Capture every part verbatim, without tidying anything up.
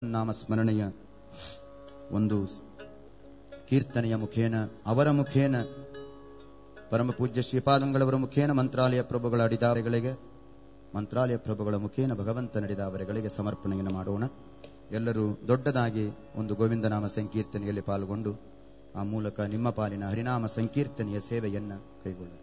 ನಾಮ ಸ್ಮರಣೆಯ ಒಂದು ಕೀರ್ತನೆಯ ಮುಖೇನ ಅವರ ಮುಖೇನ ಪರಮ ಪೂಜ್ಯ ಶ್ರೀಪಾದಂಗಳವರ ಮುಖೇನ ಮಂತ್ರಾಲಯ ಪ್ರಭುಗಳ ಅಡಿದಾವರೆಗಳಿಗೆ ಮಂತ್ರಾಲಯ ಪ್ರಭುಗಳ ಮುಖೇನ ಭಗವಂತ ನಡೆದಾವರೆಗಳಿಗೆ ಸಮರ್ಪಣೆಯನ್ನು ಮಾಡೋಣ. ಎಲ್ಲರೂ ದೊಡ್ಡದಾಗಿ ಒಂದು ಗೋವಿಂದನಾಮ ಸಂಕೀರ್ತನೆಯಲ್ಲಿ ಪಾಲ್ಗೊಂಡು ಆ ಮೂಲಕ ನಿಮ್ಮ ಪಾಲಿನ ಹರಿನಾಮ ಸಂಕೀರ್ತನೆಯ ಸೇವೆಯನ್ನ ಕೈಗೊಳ್ಳಿ.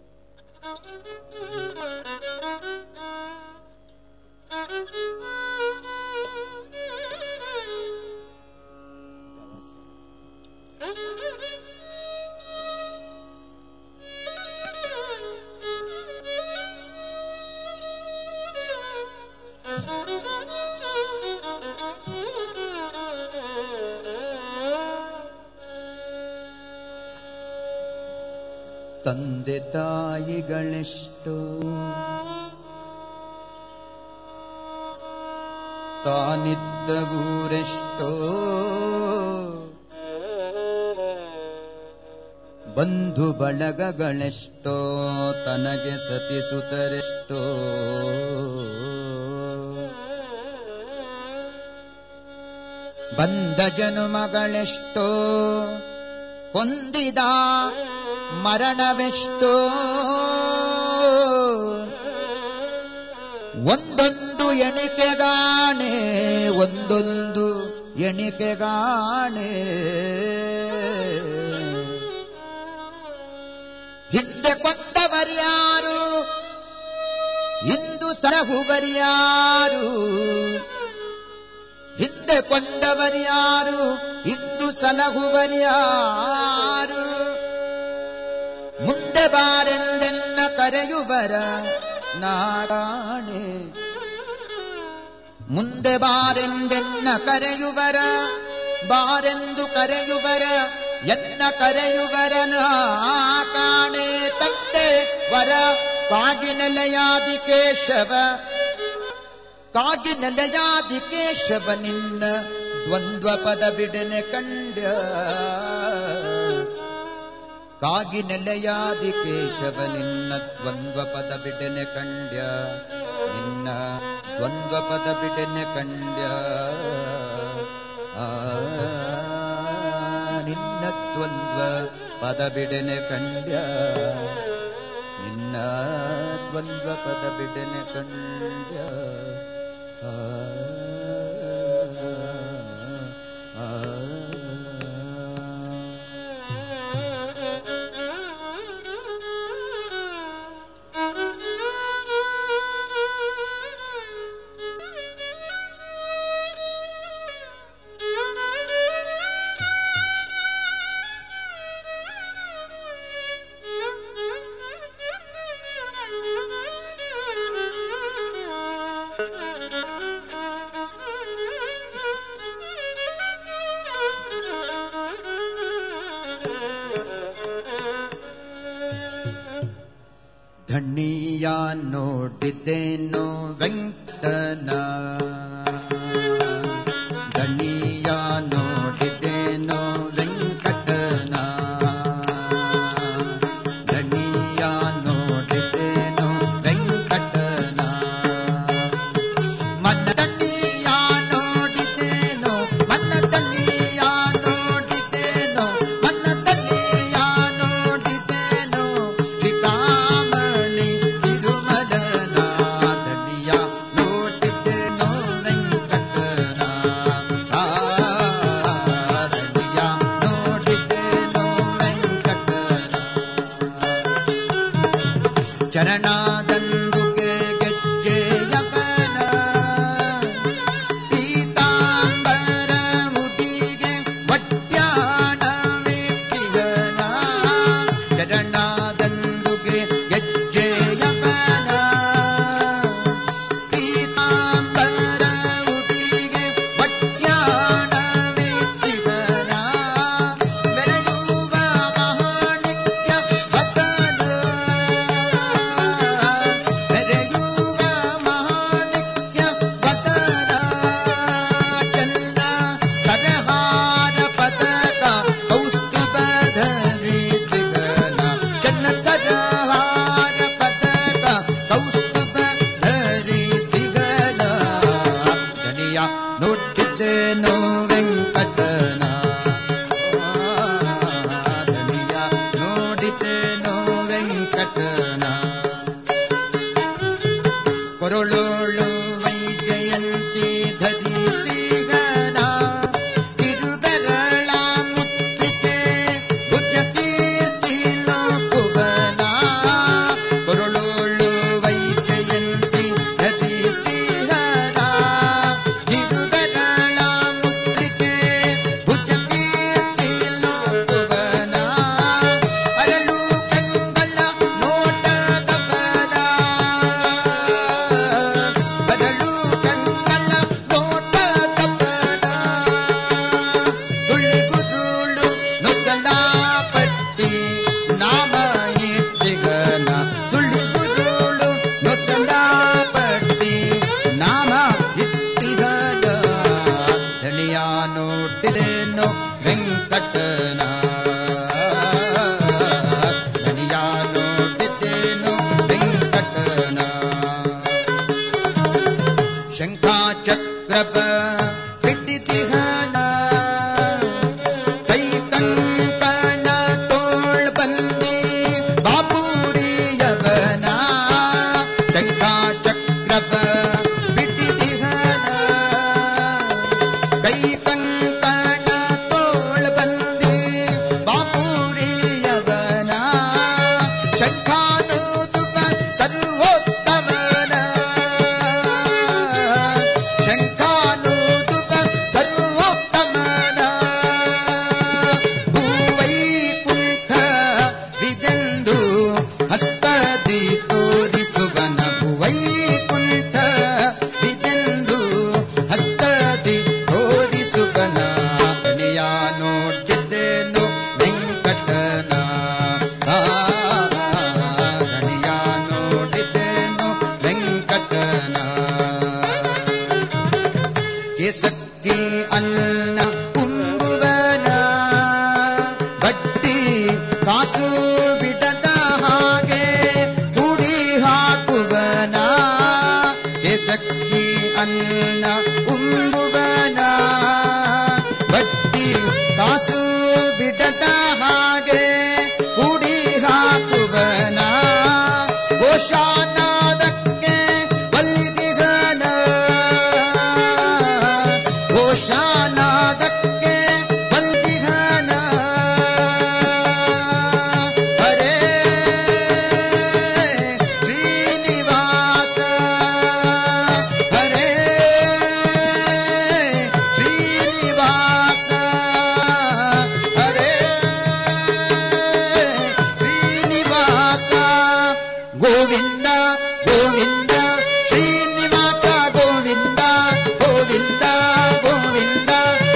ತಂದೆ ತಾಯಿಗಳೆಷ್ಟೋ ತಾನಿದ್ದ ಊರೆಷ್ಟೋ ಬಂಧು ಬಳಗಗಳೆಷ್ಟೋ ತನಗೆ ಸತಿಸುತ್ತರೆಷ್ಟೋ ಬಂದ ಜನುಮಗಳೆಷ್ಟೋ ಹೊಂದಿದ ಮರಣವೆಷ್ಟೋ ಒಂದೊಂದು ಎಣಿಕೆಗಾಣೆ ಒಂದೊಂದು ಎಣಿಕೆಗಾಣೆ ಹಿಂದೆ ಕೊಂದವರ್ಯಾರು ಇಂದು ಸಲಹುವರ್ಯಾರು ಹಿಂದೆ ಕೊಂದವರ್ಯಾರು ಇಂದು ಸಲಹುವರ್ಯಾರು ಮುಂದೆ ಬಾರೆಂದೆನ್ನ ಕರೆಯುವರ ನಾರಾಣೆ ಮುಂದೆ ಬಾರೆಂದೆನ್ನ ಕರೆಯುವರ ಬಾರೆಂದು ಕರೆಯುವರ ಎನ್ನ ಕರೆಯುವರನ ಕಾಣೆ ತಂದೆ ವರ ಕಾಗಿನೆಲೆಯಾದಿ ಕೇಶವ ಕಾಗಿನೆಲೆಯಾದಿ ಕೇಶವ ನಿನ್ನ ದ್ವಂದ್ವ ಪದ ಬಿಡನೆ ಕಂಡ್ಯ ಕಾಗಿ ನೆಲೆಯಾದಿ ಕೇಶವ ನಿನ್ನ ದ್ವಂದ್ವ ಪದ ಬಿಡನೆ ಕಂಡ್ಯ ನಿನ್ನ ದ್ವಂದ್ವ ಪದ ಬಿಡನೆ ಕಂಡ್ಯ ಆ ನಿನ್ನ ದ್ವಂದ್ವ ಪದ ಬಿಡನೆ ಕಂಡ್ಯ ನಿನ್ನ ದ್ವಂದ್ವ ಪದ ಬಿಡನೆ ಕಂಡ್ಯ ಆ ಧಣಿಯ ನೋಡಿದ್ದೇನೋ ವೆಂಕಟನ ಧಣಿಯ ನೋಡಿದ್ದೇನೋ ವೆಂಕಟನ ಧಣಿಯ ನೋಡಿದ್ದೇನೋ ವೆಂಕಟನ ಮನ್ನ ಧಣಿಯ ನೋಡಿದ್ದೇನೋ ಮನ್ನ ಧಣಿಯ ನೋಡಿದ್ದೇನೋ ಮನ್ನ ಧಣಿಯ ನೋಡಿದ್ದೇನೋ ಶ್ರೀಕಾಮ ಧಣಿಯ ನೋಡಿದ್ದೇನೋ ವೆಂಕಟನ ದಣಿಯ ನೋಡಿದ್ದೇನೋ ವೆಂಕಟನ ಕೊರಳೋಳು ವೈಜಯಂತಿ ಧರಿಸಿಗನ ತಿರುಬೆರಳ ಮುದ್ರಿಕೆ ಭುಜಕೀರ್ತಿ ಲೋಕುವನ ಕೊರಳೋಳು ವೈಜಯಂತಿ ಧರಿಸಿಗನ ತಿರುಬೆರಳ ಮುದ್ರಿಕೆ ಭುಜಕೀರ್ತಿ ಲೋಕುವನ ಅರಳು ಕಂಗಳ ನೋಟದವನ ಅರಳು ಕಂಗಳ ನೋಟದವನ ಸುಳ್ಳಿಗುರುಳು ನೊಸಲ ಪಟ್ಟಿ ನಾಮ ಇಟ್ಟಿಗನ ಸುಳ್ಳಿಗುರುಳು ನೊಸಲ ಪಟ್ಟಿ ನಾಮ ಇಟ್ಟಿಗನ ದಣಿಯ ನೋಡಿದೇನೋ ವೆಂಕಟನ ದಣಿಯ ನೋಡಿದ್ದೇನೋ ವೆಂಕಟನ ಶಂಖಾಚಕ್ರವ ಹಿಡಿದಿಹನ ಕೈ ಕಂಕಣ ತೋಳ್ ಬಂದಿ ಬಾಪೂರಿಯವನ ಶಂಖಾಚಕ್ರವ ಹಿಡಿದಿಹನ ಕೈ ಕಂಕಣ ತೋಳ್ ಬಂದಿ ಬಾಪೂರಿಯವನ ಶಂಖಾನೂದುವ ಸರ್ವೋತ್ತಮನ ಶಂಖಾನೂದುವ ಸರ್ವೋತ್ತಮನ ಭೂವೈಕುಂಠ ವಿದೆಂದು ಹಸ್ತದಿ ತೋರಿಸುವನ ಭೂವೈಕುಂಠ ವಿದೆಂದು ಹಸ್ತದಿ ತೋರಿಸುವನ ದಣಿಯ ನೋಡಿದ್ದೇನೋ ವೆಂಕಟನ ದಣಿಯ ನೋಡಿದ್ದೇನೋ ವೆಂಕಟನ ಕೇಸಕ್ಕಿ ಅನ್ನ ಉಂಬುವನ ಬಡ್ಡಿ ಕಾಸು ಬಿಡದ ಹಾಗೆ ಹುಡಿ ಹಾಕುವನ ಕೇಸಕ್ಕಿ ಅನ್ನ ಉಂಬುವನ ಬಡ್ಡಿ ಕಾಸು ಬಿಡದ ಹಾಗೆ ಹುಡಿ ಹಾಕುವನ ಘೋಷಾನಾದಕ್ಕೆ ಬಲ್ಲಿದಿಗನ ಘೋಷಾನಾದಕ್ಕೆ ಬಲ್ಲಿದಿಗನ ಹರೇ ಶ್ರೀನಿವಾಸ ಹರೇ ಶ್ರೀನಿವಾಸ ಹರೇ ಶ್ರೀನಿವಾಸ ಗೋವಿಂದ ಗೋವಿಂದ ಶ್ರೀನಿವಾಸ ಗೋವಿಂದ ಗೋವಿಂದ ಗೋವಿಂದ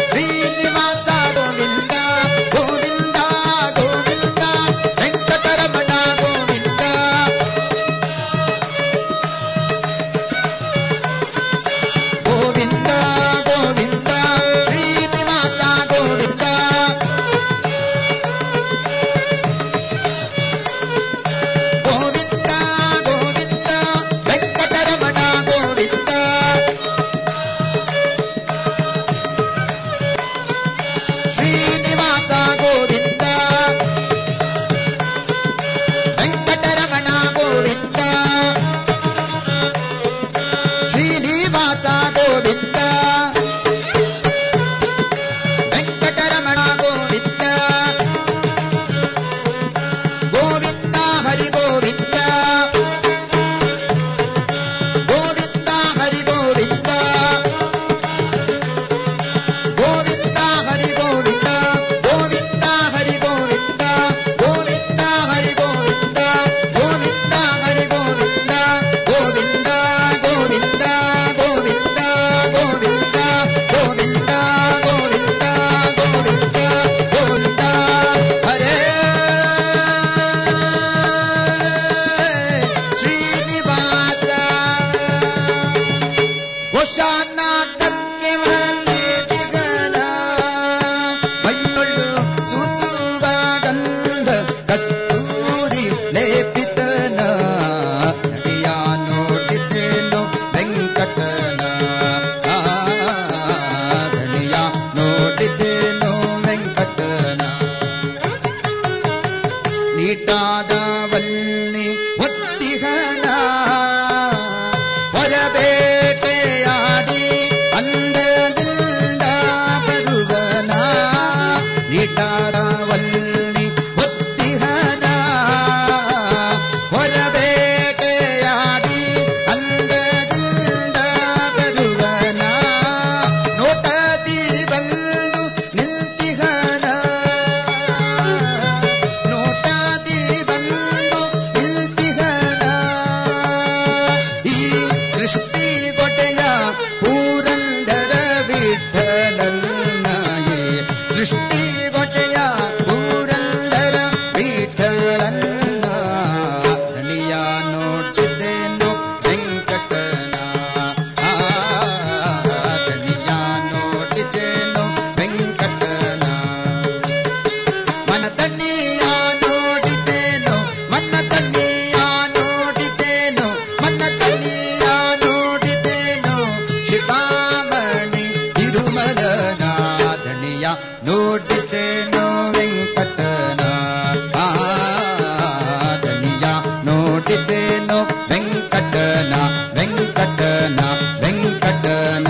ವಿಠಲನ ದಣಿಯ ನೋಡಿದ್ದೇನೋ ವೆಂಕಟನ ಆ ದಣಿಯ ನೋಡಿದ್ದೇನೋ ವೆಂಕಟನ ವೆಂಕಟನ ವೆಂಕಟನ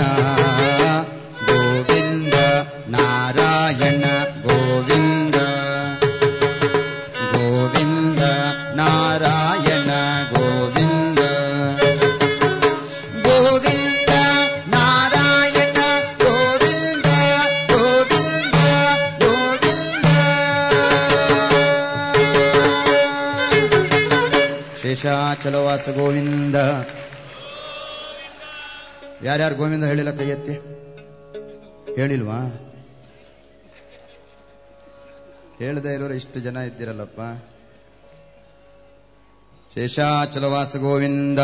ಗೋವಿಂದ ನಾರಾಯಣ ಗೋವಿಂದ ಗೋವಿಂದ ನಾರಾಯಣ ಗೋವಿಂದ ಗೋವಿಂದ ನಾರಾಯಣ ಗೋವಿಂದ ಗೋವಿಂದ ಗೋವಿಂದ ಶೇಷಾಚಲವಾಸ ಗೋವಿಂದ. ಯಾರ್ಯಾರು ಗೋವಿಂದ ಹೇಳಿಲ್ಲ ಕೈ ಎತ್ತಿ. ಹೇಳಿಲ್ವಾ? ಹೇಳದೆ ಇರೋರು ಇಷ್ಟು ಜನ ಇದ್ದೀರಲ್ಲಪ್ಪ. ಶೇಷಾಚಲವಾಸ ಗೋವಿಂದ.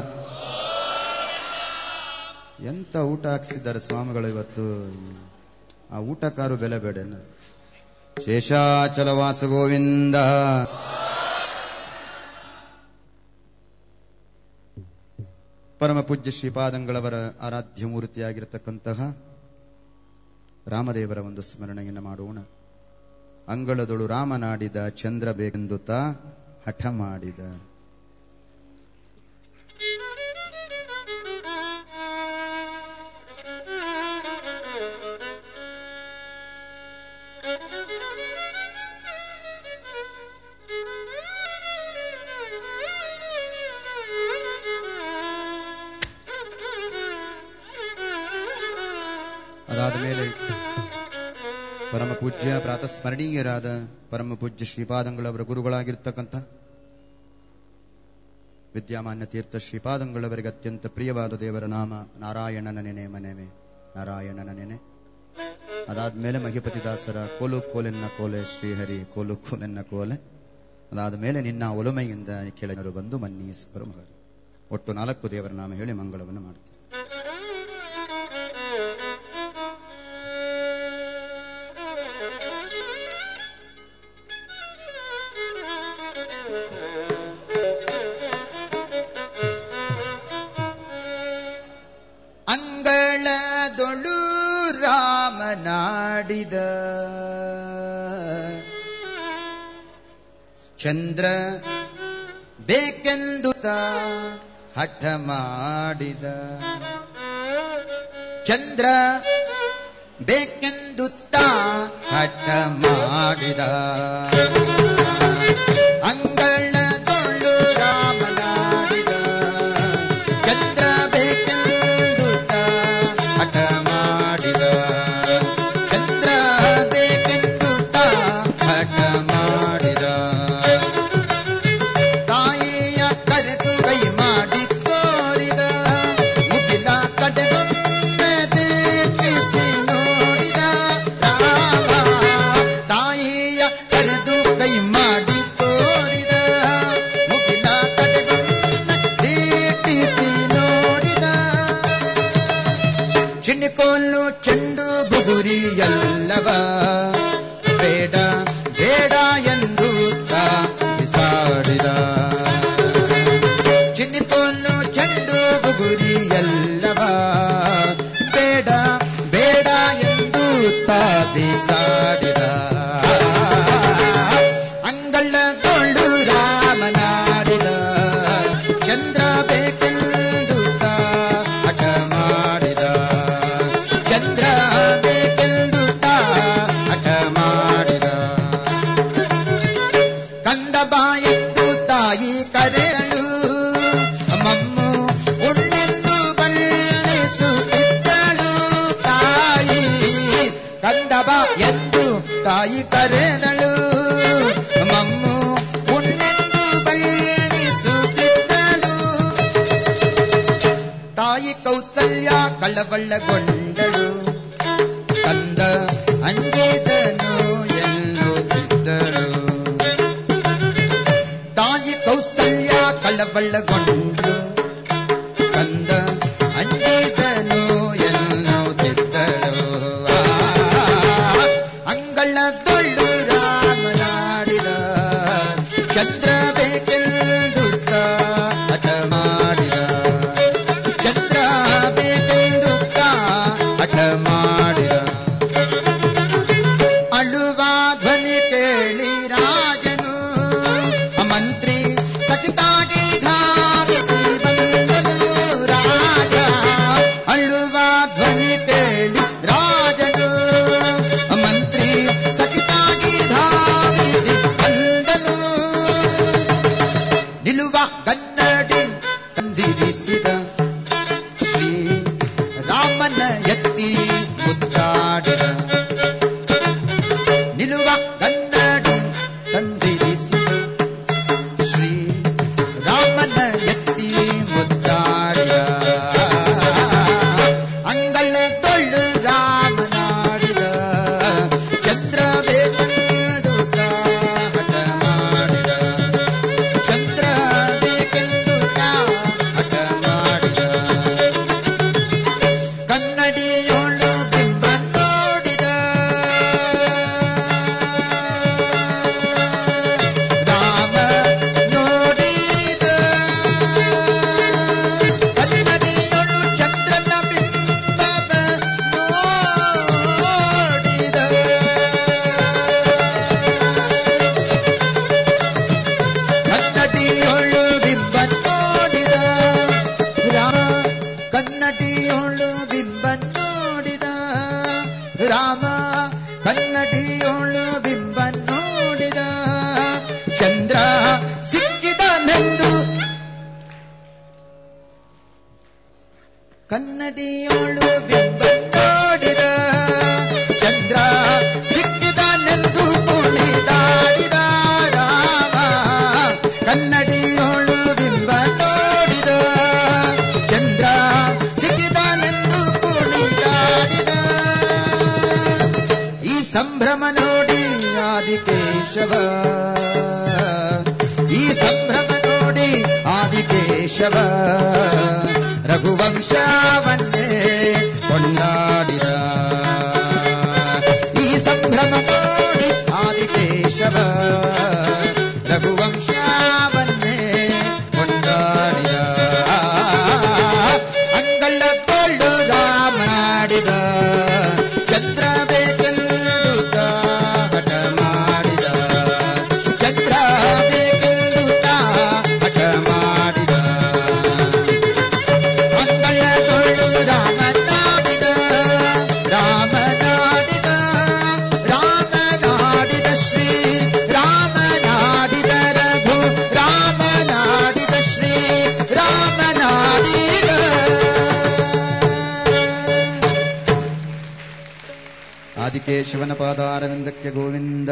ಎಂತ ಊಟ ಹಾಕ್ಸಿದ್ದಾರೆ ಸ್ವಾಮಿಗಳು ಇವತ್ತು. ಆ ಊಟಕ್ಕಾರು ಬೆಲೆ ಬೇಡೇನು? ಶೇಷಾಚಲವಾಸ ಗೋವಿಂದ. ಪರಮ ಪೂಜ್ಯ ಶ್ರೀಪಾದಂಗಳವರ ಆರಾಧ್ಯ ಮೂರ್ತಿಯಾಗಿರತಕ್ಕಂತಹ ರಾಮದೇವರ ಒಂದು ಸ್ಮರಣೆಯನ್ನು ಮಾಡೋಣ. ಅಂಗಳದೊಳು ರಾಮನಾಡಿದ ಚಂದ್ರ ಬೇಕೆಂದುತ್ತ ಹಠ ಮಾಡಿದ. ಅದಾದ ಮೇಲೆ ಪರಮ ಪೂಜ್ಯ ಪ್ರಾತಸ್ಮರಣೀಯರಾದ ಪರಮ ಪೂಜ್ಯ ಶ್ರೀಪಾದಂಗಳವರ ಗುರುಗಳಾಗಿರ್ತಕ್ಕಂಥ ವಿದ್ಯಾಮಾನ್ಯ ತೀರ್ಥ ಶ್ರೀಪಾದಂಗಳವರಿಗೆ ಅತ್ಯಂತ ಪ್ರಿಯವಾದ ದೇವರ ನಾಮ ನಾರಾಯಣನ ನೆನೆ ಮನೆಮೆ ನಾರಾಯಣನ ನೆನೆ. ಅದಾದ್ಮೇಲೆ ಮಹಿಪತಿದಾಸರ ಕೋಲು ಕೋಲೆನ್ನ ಕೋಲೆ ಶ್ರೀಹರಿ ಕೋಲು ಕೋಲೆನ್ನ ಕೋಲೆ. ಅದಾದ ಮೇಲೆ ನಿನ್ನ ಒಲುಮೆಯಿಂದ ಕೆಳಗರು ಬಂದು ಮನ್ನೀಸುವರು ಮಗರು. ಒಟ್ಟು ನಾಲ್ಕು ದೇವರ ನಾಮ ಹೇಳಿ ಮಂಗಳವನ್ನು ಮಾಡ್ತೀವಿ. ಅಂಗಳದೊಳು ರಾಮನಾಡಿದ ಚಂದ್ರ ಬೇಕೆಂದು ಹಠ ಮಾಡಿದ. ಚಂದ್ರ ಬೇಕೆಂದು ಹಠ ಮಾಡಿದ. ಅಂಗಳದೊಳು ರಾಮನಾಡಿದ ಚಂದ್ರ ಬೇಕೆಂದು ಹಠ ಮಾಡಿದ. ಚಂದ್ರ ಬೇಕೆಂದು ಹಠ ಮಾಡಿದ. ತಾಯಿಯ ಕರೆದು ಕೈ ಮಾಡಿ ತೋರಿದ. ಮುಗಿಲ ಕಡೆಗೊಮ್ಮೆ ದೀಪಿಸಿ ನೋಡಿದ ರಾಮ. ತಾಯಿಯ ಕರೆದು ಕೈ ಮಾಡಿ ತೋರಿದ. ಮುಗಿಲ ಕಡೆಗೊಮ್ಮೆ ದೀಪಿಸಿ ನೋಡಿದ. ಚಿನ್ನಿಕೋಲು ಚೆಂಡು ಬುಗುರಿ ಎಲ್ಲವ ಬೇಡ ಬೇಡ ಎಂದು ಬಿಸಾಡಿದ. ಚಿನ್ನಿಕೋಲು ಚೆಂಡು ಬುಗುರಿ ಎಲ್ಲವ ಬೇಡ ಬೇಡ ಎಂದು ಬಿಸಾಡಿದ. ಅಂಗಳದೊಳು ರಾಮನಾಡಿದ ಚಂದ್ರ ಬೇಕೆಂದು ಹಠ ಮಾಡಿದ. ಚಂದ್ರ ಬೇಕೆಂದು ಹಠ ಮಾಡಿದ. ಕಂದ ಬಾಯೆಂದು ತಾಯಿ ಕರೆಯಲು ಮಮ್ಮು ಉಣ್ಣೆಂದು ಬಣ್ಣಿಸುತ್ತಿದ್ದಳು ತಾಯಿ. ಕಂದ ಬಾ ಎಂದು ತಾಯಿ ಕರೆದಳು. ಮಮ್ಮು ಉಣ್ಣೆಂದು ಬಣ್ಣಿಸುತ್ತಿದ್ದಳು. ತಾಯಿ ಕೌಸಲ್ಯ ಕಳವಳಗೊಂಡಳು. ಕಂದ ಅಂಜಿದನು ಎನ್ನುತ್ತಿದ್ದಳು. ತಾಯಿ ಕೌಸಲ್ಯ ಕಳವಳಗೊಂಡಳು. ಕಂದ ಅಂಜಿದನು ಎನ್ನುತ್ತಿದ್ದಳು. ಅಂಗಳದೊಳು ರಾಮ ಕನ್ನಡಿಯೋಳು ಬಿಂಬ ನೋಡಿದ ಚಂದ್ರ ಸಿಕ್ಕಿದನೆಂದು ಕನ್ನಡಿಯೋಳು ಬಿಂಬ ನೋಡಿದ ಚಂದ್ರ ಸಿಕ್ಕಿದನೆಂದು ಕುಣಿದಾಡಿದ ರಾಮ ಕನ್ನಡಿಯೋಳು ಬಿಂಬ ನೋಡಿದ ಚಂದ್ರ ಸಿಕ್ಕಿದನೆಂದು ಕುಣಿದಾಡಿದ ಈ ಸಂಭ್ರಮ ನೋಡಿ ಆದಿಕೇಶವ ಈ ಸಂಭ್ರಮ ನೋಡಿ ಆದಿಕೇಶವ ರಘುವಂಶವನ್ನೇ ಕೊಂಡಾಡಿದ ಈ ಸಂಭ್ರಮ ನೋಡಿ ಆದಿಕೇಶವ ರಘುವಂಶವನ್ನೇ ಕೊಂಡಾಡಿದ ಅಂಗಳ ತಳ್ಳು ರಾಮಾಡಿದ ಚಂದ್ರ ಬೇಕೆಂದು ಹಠ ಮಾಡಿದ ಚಂದ್ರ ಬೇಕೆಂದು ಹಠ ಮಾಡಿದ ಅಂಗಳ ತಳ್ಳು ರಾಮನಾಡಿದ ರಾಮನಾಡಿದ ರಾಮನಾಡಿದ ಶ್ರೀ ರಾಮನಾಡಿದ ರಘು ರಾಮನಾಡಿದ ಶ್ರೀ ರಾಮನಾಡಿದ ಆದಿಕೇಶವನ ಪಾದಾರವಿಂದಕ್ಕೆ ಗೋವಿಂದ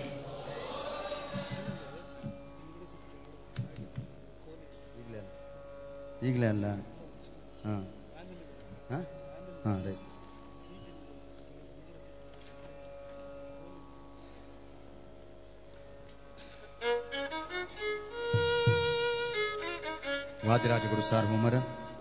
ಈಗಲೇ ಅಲ್ಲ ಹಾ ಹಾ ಹಾ ರೈಟ್ ವಾದಿರಾಜ ಗುರು ಸಾರ್ವಭೌಮರ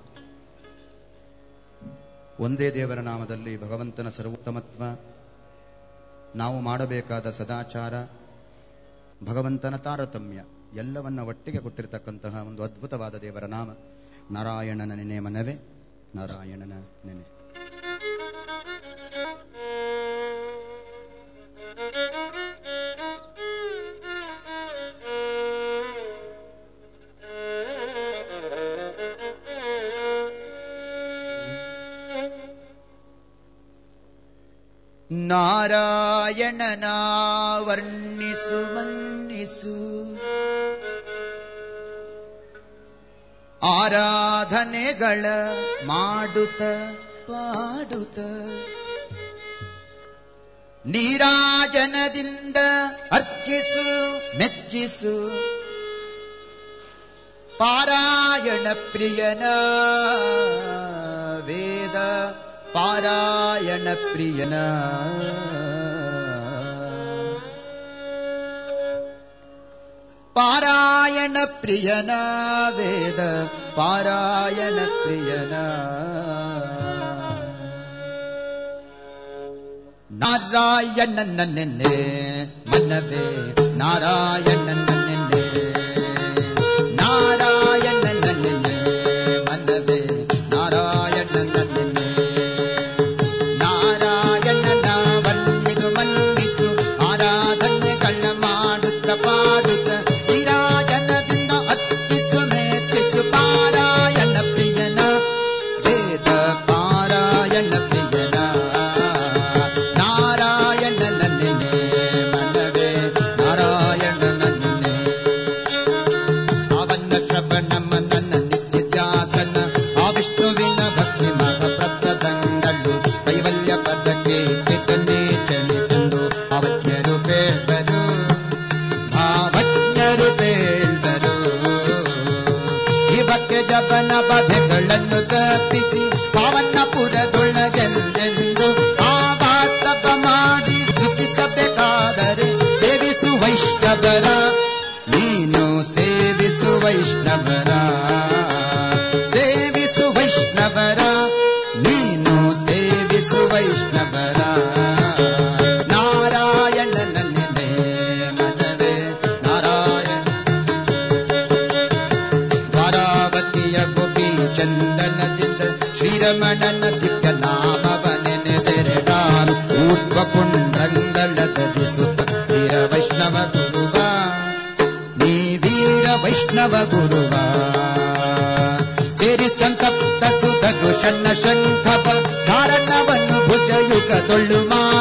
ಒಂದೇ ದೇವರ ನಾಮದಲ್ಲಿ ಭಗವಂತನ ಸರ್ವೋತ್ತಮತ್ವ, ನಾವು ಮಾಡಬೇಕಾದ ಸದಾಚಾರ, ಭಗವಂತನ ತಾರತಮ್ಯ ಎಲ್ಲವನ್ನ ಒಟ್ಟಿಗೆ ಕೊಟ್ಟಿರತಕ್ಕಂತಹ ಒಂದು ಅದ್ಭುತವಾದ ದೇವರ ನಾಮ ನಾರಾಯಣನ ನೆನೆ ಮನವೇ ನಾರಾಯಣನ ನೆನೆ. ನಾರಾಯಣನ ವರ್ಣಿಸು ಮನ್ನಿಸು, ಆರಾಧನೆಗಳ ಮಾಡುತ್ತ ಪಾಡುತ್ತ, ನೀರಾಜನದಿಂದ ಅರ್ಚಿಸು ಮೆಚ್ಚಿಸು, ಪಾರಾಯಣ ಪ್ರಿಯನ ವೇದ ಪಾರಾಯಣ ಪ್ರಿಯನ ಪಾರಾಯಣ ಪ್ರಿಯನ ವೇದ ಪಾರಾಯಣ ಪ್ರಿಯನ ನಾರಾಯಣನ ನೆನೆ ಮನವೇ ನಾರಾಯಣನ ನೆನೆ ನಾರಾಯಣನ ನೆನೆ ಮನವೇ ನಾರಾಯಣನ ನೆನೆ ನಾರಾಯಣನ ವಂದಿಸು ಮನ್ನಿಸು, ಆರಾಧನೆಗಳ ಮಾಡುತ್ತ ಪಾಡುತ್ತ, ನೀರಾಜನದಿಂದ ಅರ್ಚಿಸು ಮೆಚ್ಚಿಸು, ಪಾರಾಯಣ ಪ್ರಿಯನ ವೇದ ಪಾರಾಯಣ ಪ್ರಿಯನ ನಾರಾಯಣನ ನೆನೆ ಮನವೇ ನಾರಾಯಣನ ನೆನೆ. ಅವನ ಶ್ರವಣ ಮನನ ನಿತ್ಯ ಧ್ಯಾಸನ, ಆ ವಿಷ್ಣುವಿನ ಭಕ್ತಿ ಮಗ ಪ್ರತದಂಗಳು, ಕೈವಲ್ಯ ಪದಕ್ಕೆ ಪಿತನೆ ಚಳಿತಂದು ಅವಜ್ಞರು ಬೇಳ್ಬರು ಭಾವಜ್ಞರು ಬೇಳ್ಬರು. ಇವಕ್ಕೆ ಜಪನ ಬಧೆಗಳನ್ನು ತಪ್ಪಿಸಿ ಪಾವನ ಪುರದೊಳಗೆಲ್ಲೆಂದು ಆವಾಸವ ಮಾಡಿ ಸ್ತುತಿಸಬೇಕಾದರೆ ಸೇವಿಸು ವೈಷ್ಣವರ, ನೀನು ಸೇವಿಸು ವೈಷ್ಣವರ, ಸೇವಿಸು ವೈಷ್ಣವರ, ನೀನು ಸೇವಿಸು ವೈಷ್ಣವರ. ನಾರಾಯಣನ ನೆನೆ ಮನವೇ ನಾರಾಯಣ. ದ್ವಾರಾವತಿಯ ಗೋಪಿ ಚಂದನದಿಂದ ಶ್ರೀರಮಣನ ದಿವ್ಯ ನಾಮವ ನೆನೆದೆರಡಾರು ಊರ್ಧ್ವ ಪುಂಡ್ರಂಗಳ ಧರಿಸುತ್ತ ವೀರ ವೈಷ್ಣವ ಗುರುವ, ನೀ ವೀರ ವೈಷ್ಣವ ಗುರುವ. ಸೇರಿ ಸಂತಪ್ತ ಸುಧಗು ಶನ್ನ ಶಂಖವ ಕಾರಣವನ್ನು ಭುಜಯುಗದೊಳ್ಳು ಮಾ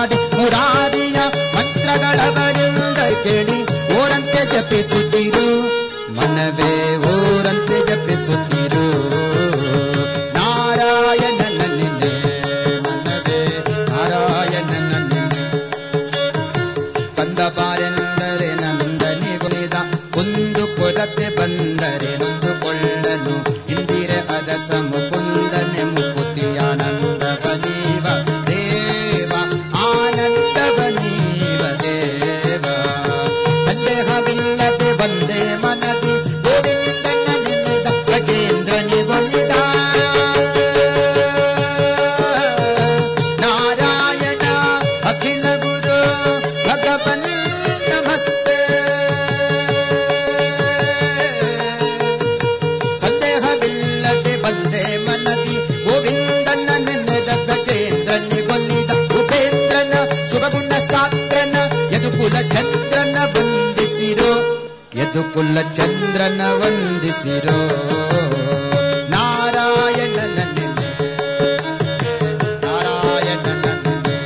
ಕುಲಚಂದ್ರನ ವಂದಿಸಿರೋ ನಾರಾಯಣನ ನೆನೆ ನಾರಾಯಣನ ನೆನೆ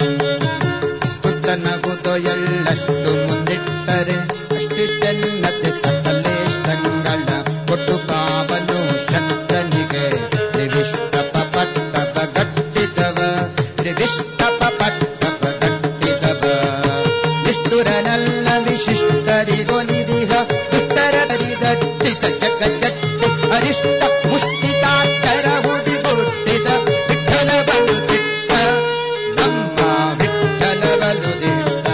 ದುಷ್ಟನಗುದು ಎಳ್ಳಷ್ಟು ಮುಂದಿಟ್ಟರೆ ಅಷ್ಟಿಷ್ಟೆನ್ನತೆ ಸಕಲೇಷ್ಟಂಗಳ ಕೊಟ್ಟು ಕಾವನು ಶತ್ರನಿಗೆ ತ್ರಿವಿಷ್ಟಪ ಪಟ್ಟಪ ಗಟ್ಟಿದವ ತ್ರಿವಿಷ್ಟಪ ಪಟ್ಟಪ ಗಟ್ಟಿದವ ನಿಷ್ಠುರನಲ್ಲ ವಿಶಿಷ್ಟರಿಗೋ ನಿಧಿಹ ದುಷ್ಟರರಿದಟ್ಟಿದ ಜಗಜಟ್ಟಿ ಅರಿಷ್ಟ ಮುಷ್ಟಿತಾಟರ ಹುಡಿಗುಟ್ಟಿದ ವಿಠಲ ಬಲು ದಿಟ್ಟ ನಮ್ಮ ವಿಠಲ ಬಲು ದಿಟ್ಟ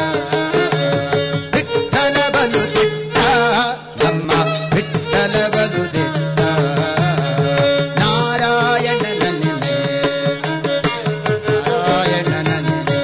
ವಿಠಲ ಬಲು ದಿಟ್ಟ ನಮ್ಮ ವಿಠಲ ಬಲು ದಿಟ್ಟ ನಾರಾಯಣನ ನೆನೆ ನಾರಾಯಣನ ನೆನೆ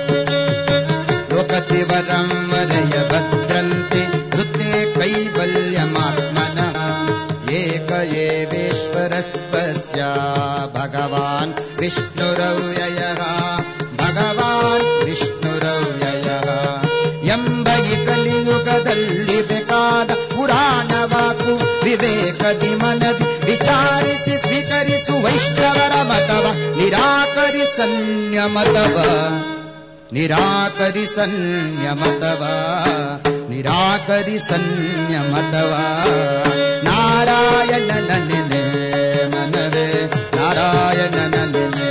ಲೋಕತಿವರಂ ವರಯ ಭದ್ರಂತೆ ವೃದ್ಧೆ ಕೈವಲ್ಯಮಾತ್ಮನಃ ಏಕ ಏವೇಶ್ವರಸ್ತ್ವಸ್ಯ ಭಗವಾನ್ ವಿಷ್ಣುರವ್ಯಯಃ ಭಗವಾನ್ ವಿಷ್ಣುರವ್ಯಯಃ ಎಂಬ ಈ ಕಲಿಯುಗದಲ್ಲಿ ಬೇಕಾದ ಪುರಾಣ ವಾಕು ವಿವೇಕದಿ ಮನದಿ ವಿಚಾರಿಸಿ ಸ್ವೀಕರಿಸು ವೈಷ್ಣವರ ಮತವ ನಿರಾಕರಿಸನ್ಯಮತವ ನಿರಾಕರಿಸನ್ಯಮತವ ನಿರಾಕರಿಸನ್ಯಮತವ ನಾರಾಯಣನ ನೆನೆ ಮನವೇ ನಾರಾಯಣನ ನೆನೆ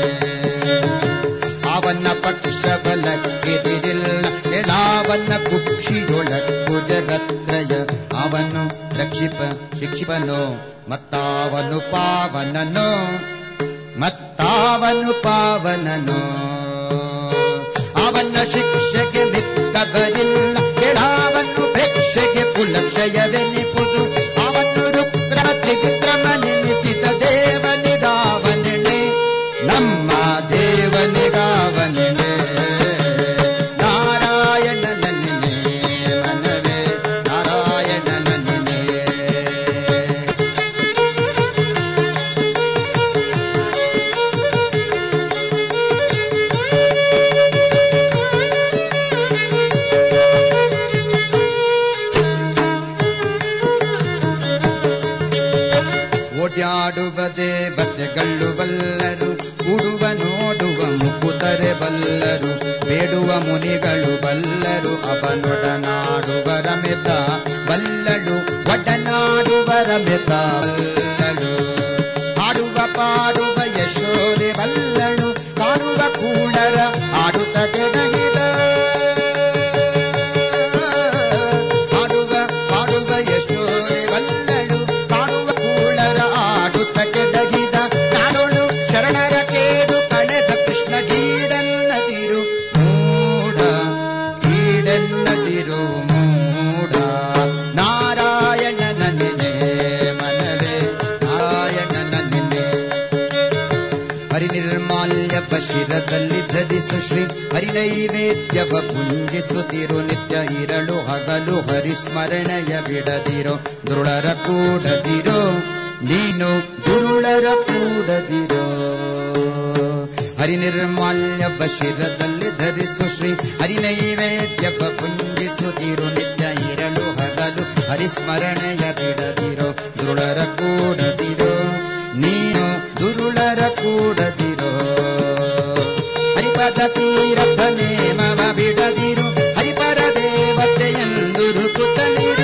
ಅವನ ಪಕ್ಷ ಬಲಕ್ಕೆದಿರಿಲ್ಲ ಎಳಾವನ ಕುಕ್ಷಿಯೊಳಕ್ಕು ಜಗತ್ರಯ ಅವನು ರಕ್ಷಿಪ ಶಿಕ್ಷಿಪನೋ ಮತ್ತಾವನು ಪಾವನನೋ ಮತ್ತಾವನು ಪಾವನನೋ ಅವನ ಶಿಕ್ಷೆಗೆ ಮಿಕ್ಕವರಿಲ್ಲ ಎಡಾವನ್ನು ಪ್ರೇಕ್ಷೆಗೆ ಕುಲಕ್ಷಯವೆನಿಪುದು ಅವನು ರುದ್ರ ತ್ರಿವಿಕ್ರಮನೆನಿಸಿದ ದೇವನಿಗಾವನೆನೆ ನಮ್ಮ ದೇವನಿಗಾವನೆನೆ ನಾರಾಯಣನ ನೆನೆ ಮನವೇ ನಾರಾಯಣನ ನೆನೆ ಓಡ್ಯಾಡುವ ದೇವತೆಗಳು ಬಲ್ಲರು ಉಡುವ ನೋಡುವ ಮುಕುತರೆ ಬಲ್ಲರು ಬೇಡುವ ಮುನಿಗಳು ಬಲ್ಲರು ಅವನೊಡನಾಡುವ ರಮೆತ ಬಲ್ಲಳು ಒಡನಾಡುವ ರಮೆತ ಬಲ್ಲಳು ಆಡುವ ಪಾಡುವ ಯಶೋರೆ ಬಲ್ಲಳು ಕಾಡುವ ಕೂಡರ ಆಡುತ್ತ ಕೆಡಗಿದ ಆಡುವ ಪಾಡುವ ಯಶೋರೆ ಬಲ್ಲಳು ಕಾಡುವ ಕೂಳರ ಆಡುತ್ತ ಕೆಡಗಿದ ನಾಡೋಳು ಶರಣರ ಕೇಡು ಕಳೆದ ಕೃಷ್ಣ ಗೀಡನ್ನದಿರು ಮೂಡ ಗೀಡನ್ನದಿರು ಮೂಡ ನಾರಾಯಣನ ನೆನೆ ಮನವೇ ನಾರಾಯಣನ ನೆನೆ ಹರಿನಿರ್ಮಾಲ್ಯ ಶಿರದಲ್ಲಿ ಧರಿಸು ಶ್ರೀ ಹರಿನೈವೇದ್ಯವ ಪುಂಜಿಸುತ್ತಿರು ನಿತ್ಯ ಇರಳು ಹಗಲು ಹರಿಸ್ಮರಣೆಯ ಬಿಡದಿರೋ ದುರುಳರ ಕೂಡದಿರೋ ನೀನು ದುರುಳರ ಕೂಡದಿರೋ ಹರಿನಿರ್ಮಾಲ್ಯವ ಶಿರದಲ್ಲಿ ಧರಿಸು ಶ್ರೀ ಹರಿನೈವೇದ್ಯವ ಪುಂಜಿಸುತ್ತಿರು ನಿತ್ಯ ಇರಳು ಹಗಲು ಹರಿಸ್ಮರಣೆಯ ಬಿಡದಿರೋ ದುರುಳರ ಕೂಡದಿರೋ ನೀನು ದುರುಳರ ಕೂಡದಿರೋ ಹರಿಪದ ತೀರಥ ನೇಮವ ಬಿಡದಿರು ಹರಿಪರ ದೇವತೆಯೆಂದು ರುಕುತ್ತಲಿರು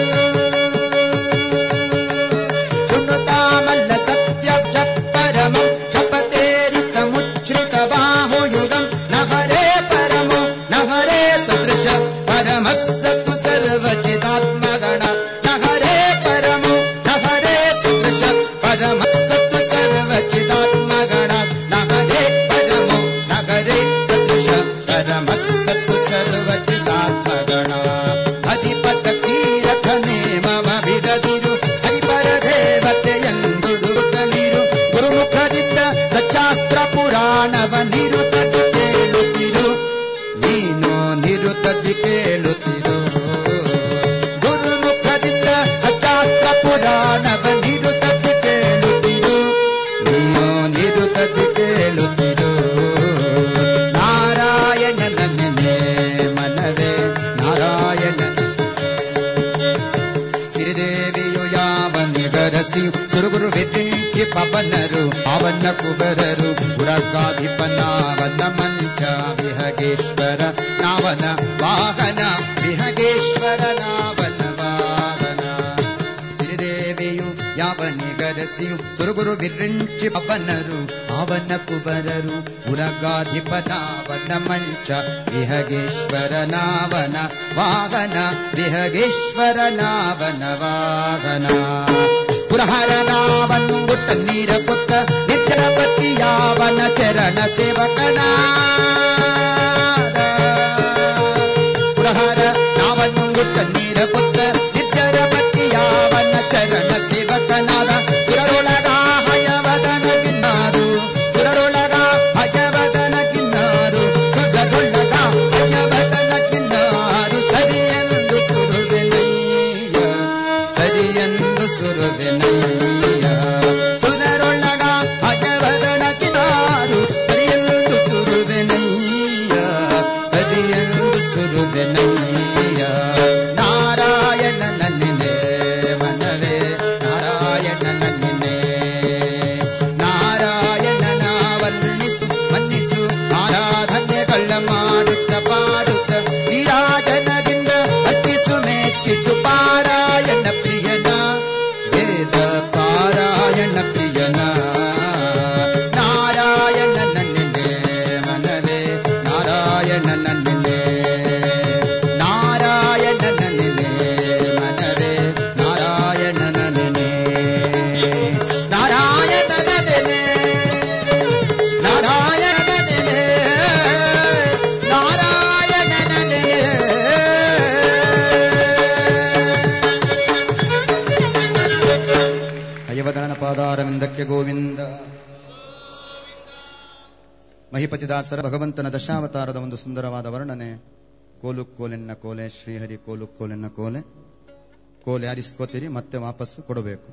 ಶೃಣುತಾಮಲ್ಲ ಸತ್ಯ ಪರಮಂ ಶಪತೇರಿತ ಮುಚ್ಛ್ರಿತ ಬಾಹುಯುಗಂ ನಹರೇ ಪರಮೋ ನಹರೇ ಸದೃಶ ಪರಮಸ್ಸತು ಸರ್ವಚಿದಾತ್ಮಗಣ ನಹರೇ ಪರಮೋ ನಹರೇ ಸದೃಶ ಪರಮಸ್ಸತು ಸರ್ವಚಿದಾತ್ಮಗಣ ನಹರೇ ಪರಮೋ ನಹರೇ ಸದೃಶ ಪರಮಸ್ಸತು ಸರ್ವಚಿದಾತ್ಮಗಣ ಅಧಿಪತ ತೀರಥ ನೇಮವ ಬಿಡದಿರು ಹರಿಪರ ದೇವತೆಯೆಂದು ದುರುತ್ತಲಿರು ಗುರುಮುಖದಿಂದ ಸಚ್ಚಾಸ್ತ್ರ ಪುರಾಣವ ನಿರುತದಿ ಕೇಳುತ್ತಿರು ನೀನು ನಿರುತದಿ ಕೇಳುತ್ತಿರು ಗುರುಮುಖದಿಂದ ಸಚ್ಚಾಸ್ತ್ರ ಪುರಾಣವ ನಿರುತದಿ ಕೇಳುತ್ತಿರು ನೀನು ನಿರುತದಿ ಕೇಳುತ್ತಿರು ನಾರಾಯಣನ ನೆನೆ ಮನ ಅವನರು ಅವನ ಕುಬರರು ಉರಗಾಧಿಪನಾವನ ಮಂಚ ವಿಹಗೇಶ್ವರ ನಾವನ ವಾಹನ ವಿಹಗೇಶ್ವರ ನಾವನ ವಾಹನ ಶ್ರೀದೇವಿಯು ಯಾವನಿಗರಸಿಯು ಸುರಗುರು ವಿರಿಂಚಿ ಅವನರು ಅವನ ಕುಬರರು ಉರಗಾಧಿಪನಾವನ ಮಂಚ ವಿಹಗೇಶ್ವರ ನಾವನ ವಾಹನ ವಿಹಗೇಶ್ವರ ನಾವನ ವಾಹನ ಪುರಹರ ನಾವನ್ನು ಗುಟ್ಟ ನೀರ ಪುತ್ತ ನಿತ್ಯಪತಿ ಯಾವನ ಚರಣ ಸೇವಕನ ಪುರಹರ ನಾವನ್ನು ಗುಟ್ಟ ನೀರ ಪುತ್ತ ನಿತ್ಯರ ಪತಿ ಯಾವನ ಚರಣ ಸೇವಕನಾದ ಸುರರೊಳಗ ಹಯವದನ ಕಿನ್ನಾರು ಸುರರೊಳಗ ಹಯವದನ ಕಿನ್ನಾರು ಸುರರೊಳಗ ಹಯವದನ ಕಿನ್ನಾರು ಸರಿಯೆಂದು ಸುರುವೆನಯ್ಯ ಸರಿಯೆಂದು ಸುರುವೆನಯ್ಯ ಸುರರೊಳಗ ಹಯವದನ ಕಿನ್ನಾರು ಸರಿಯೆಂದು ಸುರುವೆನಯ್ಯ ಸರಿಯೆಂದು ಸುರುವೆನಯ್ಯ ನಾರಾಯಣ ನನ್ನಿನೇ ಮನವೇ ನಾರಾಯಣ ನನ್ನಿನೇ ನಾರಾಯಣನ ವರ್ಣಿಸು ಮನ್ನಿಸು ಆರಾಧನೆಗಳ ಮಾಡುತ್ತ ಪಾಡುತ್ತ ನೀರಾಜನದಿಂದ ಅರ್ಚಿಸು ಮೆಚ್ಚಿಸು ಪಾರಾಯಣ ಪ್ರಿಯನ ವೇದ ಪಾರಾಯಣ ಪ್ರಿಯನ ನಾರಾಯಣ ನನ್ನಿನೇ ಮನವೇ ನಾರಾಯಣ ನನ್ನಿನೇ ನಾರಾಯಣ ನನ್ನಿನೇ ಮನವೇ ನಾರಾಯಣ ನನ್ನಿನೇ ನಾರಾಯಣ ನನ್ನಿನೇ ನಾರಾಯಣ ನನ್ನಿನೇ ನಾರಾಯಣ ನನ್ನಿನೇ ಹಯವದನನ ಪಾದಾರವಿಂದಕ್ಕೆ ಗೋವಿಂದ. ಮಹಿಪತಿದಾಸರ ಭಗವಂತನ ದಶಾವತಾರದ ಒಂದು ಸುಂದರವಾದ ವರ್ಣನೆ. ಕೋಲು ಕೋಲೆನ್ನ ಕೋಲೆ ಶ್ರೀಹರಿ ಕೋಲು ಕೋಲೆನ್ನ ಕೋಲೆ ಕೋಲೆ ಆರಿಸ್ಕೋತೀರಿ ಮತ್ತೆ ವಾಪಸ್ಸು ಕೊಡಬೇಕು.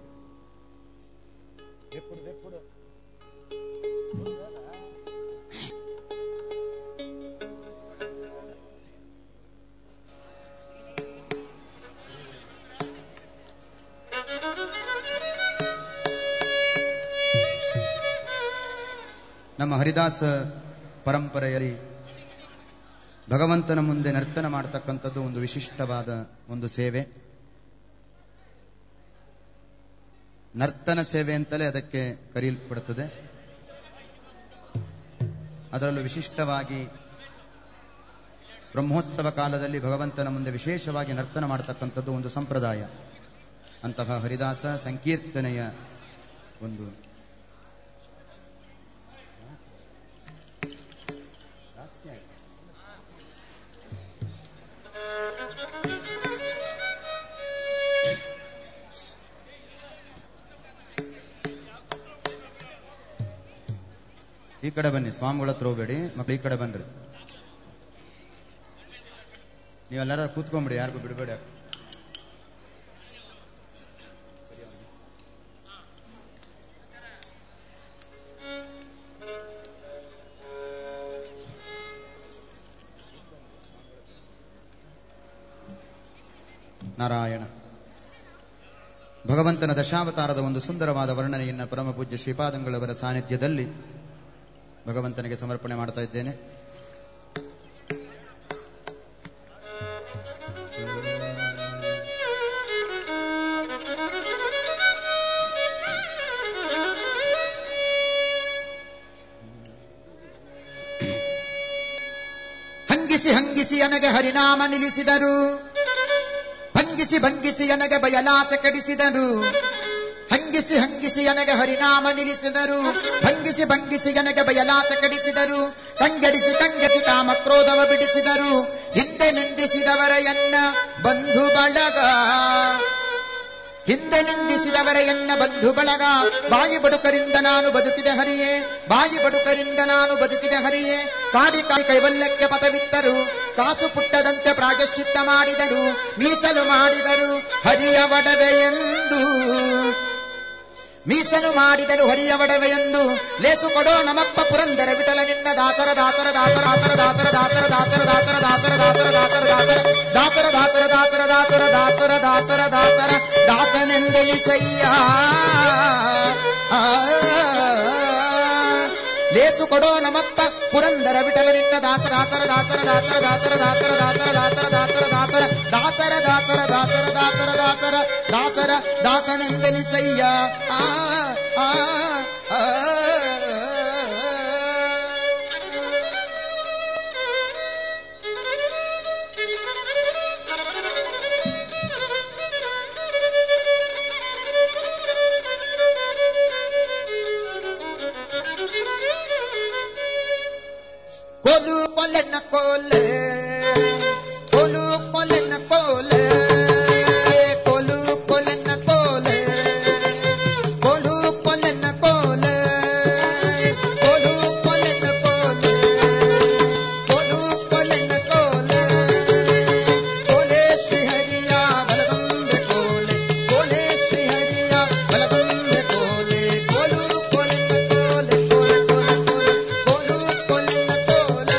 ನಮ್ಮ ಹರಿದಾಸ ಪರಂಪರೆಯಲ್ಲಿ ಭಗವಂತನ ಮುಂದೆ ನರ್ತನ ಮಾಡತಕ್ಕಂಥದ್ದು ಒಂದು ವಿಶಿಷ್ಟವಾದ ಒಂದು ಸೇವೆ. ನರ್ತನ ಸೇವೆ ಅಂತಲೇ ಅದಕ್ಕೆ ಕರೆಯಲ್ಪಡುತ್ತದೆ. ಅದರಲ್ಲೂ ವಿಶಿಷ್ಟವಾಗಿ ಬ್ರಹ್ಮೋತ್ಸವ ಕಾಲದಲ್ಲಿ ಭಗವಂತನ ಮುಂದೆ ವಿಶೇಷವಾಗಿ ನರ್ತನ ಮಾಡತಕ್ಕಂಥದ್ದು ಒಂದು ಸಂಪ್ರದಾಯ. ಅಂತಹ ಹರಿದಾಸ ಸಂಕೀರ್ತನೆಯ ಒಂದು ಈ ಕಡೆ ಬನ್ನಿ, ಸ್ವಾಮಿಗಳ ಹತ್ರ ಹೋಗ್ಬೇಡಿ, ಮಕ್ಕಳು ಈ ಕಡೆ ಬನ್ರಿ. ನೀವೆಲ್ಲರೂ ಕೂತ್ಕೊಂಡ್ಬಿಡಿ, ಯಾರಿಗೂ ಬಿಡಬೇಡಿ. ನಾರಾಯಣ ಭಗವಂತನ ದಶಾವತಾರದ ಒಂದು ಸುಂದರವಾದ ವರ್ಣನೆಯನ್ನ ಪರಮ ಪೂಜ್ಯ ಶ್ರೀಪಾದಂಗಳವರ ಸಾನ್ನಿಧ್ಯದಲ್ಲಿ ಭಗವಂತನಿಗೆ ಸಮರ್ಪಣೆ ಮಾಡ್ತಾ ಇದ್ದೇನೆ. ಹಂಗಿಸಿ ಹಂಗಿಸಿ ನನಗೆ ಹರಿನಾಮ ನಿಲ್ಲಿಸಿದರು, ಭಂಗಿಸಿ ಭಂಗಿಸಿ ನನಗೆ ಬಯಲಾಸ ಕಡಿಸಿದರು. ಹಂಗಿಸಿ ಹಂಗಿಸಿ ನನಗೆ ಹರಿನಾಮ ನಿಲ್ಲಿಸಿದರು, ಭಂಗಿಸಿ ಭಂಗಿಸಿ ನನಗೆ ಬಯಲಾಸ ಕಡಿಸಿದರು. ಕಂಗೆಡಿಸಿ ಕಂಗೆಸಿ ಕಾಮ ಕ್ರೋಧವ ಬಿಡಿಸಿದರು. ಹಿಂದೆ ನಿಂದಿಸಿದವರ ಎನ್ನ ಬಂಧು ಬಳಗ, ಹಿಂದೆ ನಿಂದಿಸಿದವರ ಎನ್ನ ಬಂಧು ಬಳಗ. ಬಾಯಿ ಬಡುಕರಿಂದ ನಾನು ಬದುಕಿದೆ ಹರಿಯೇ, ಬಾಯಿ ಬಡುಕರಿಂದ ನಾನು ಬದುಕಿದೆ ಹರಿಯೇ. ಕಾಡಿ ಕಾಡಿ ಕೈವಲ್ಯಕ್ಕೆ ಪಥವಿತ್ತರು, ಕಾಸು ಪುಟ್ಟದಂತೆ ಪ್ರಾಯಶ್ಚಿತ್ತ ಮಾಡಿದರು. ಮೀಸಲು ಮಾಡಿದರು ಹರಿಯ ಒಡವೆಯೆಂದು, ಮೀಸಲು ಮಾಡಿದರು ಹರಿಯ ಒಡವೆಯೆಂದು. ಲೇಸು ಕೊಡೋ ನಮಪ್ಪ ಪುರಂದರ ವಿಠಲ ನಿನ್ನ ದಾಸರ ದಾಸರ ದಾಸರ ದಾಸರ ದಾಸರ ದಾಸರ ದಾಸರ ದಾಸರ ದಾಸರ ದಾಸರ ದಾಸರ ದಾಸರ ದಾಸರ ದಾಸರ ದಾಸರ ದಾಸರ ದಾಸರ ದಾಸರ ದಾಸರ ದಾಸನೆಂದೆನಿಸಯ್ಯ, ಲೇಸು ಕೊಡೋ ನಮಪ್ಪ ಪುರಂದರ ವಿಠಲ ನಿನ್ನ ದಾಸರ ದಾಸರ ದಾಸರ ದಾಸರ ದಾಸರ ದಾಸರ ದಾಸರ ದಾಸರ ದಾಸರ ದಾಸರ ದಾಸರ ದಾಸರ ದಾಸರ ದಾಸರ ದಾಸರ ದಾಸರ ದಾಸನೆಂದೆನಿಸಯ್ಯ. ಆ ಆ Kolu kole na kole, kolu kole na kole, kolu kole na kole, kolu kole na kole, kolu kole na kole, kolu kole na kole, kole Shri Hariya Balagande kole, kole Shri Hariya Balagande kole, kolu kole na kole, kole kole kole, kolu kole na kole.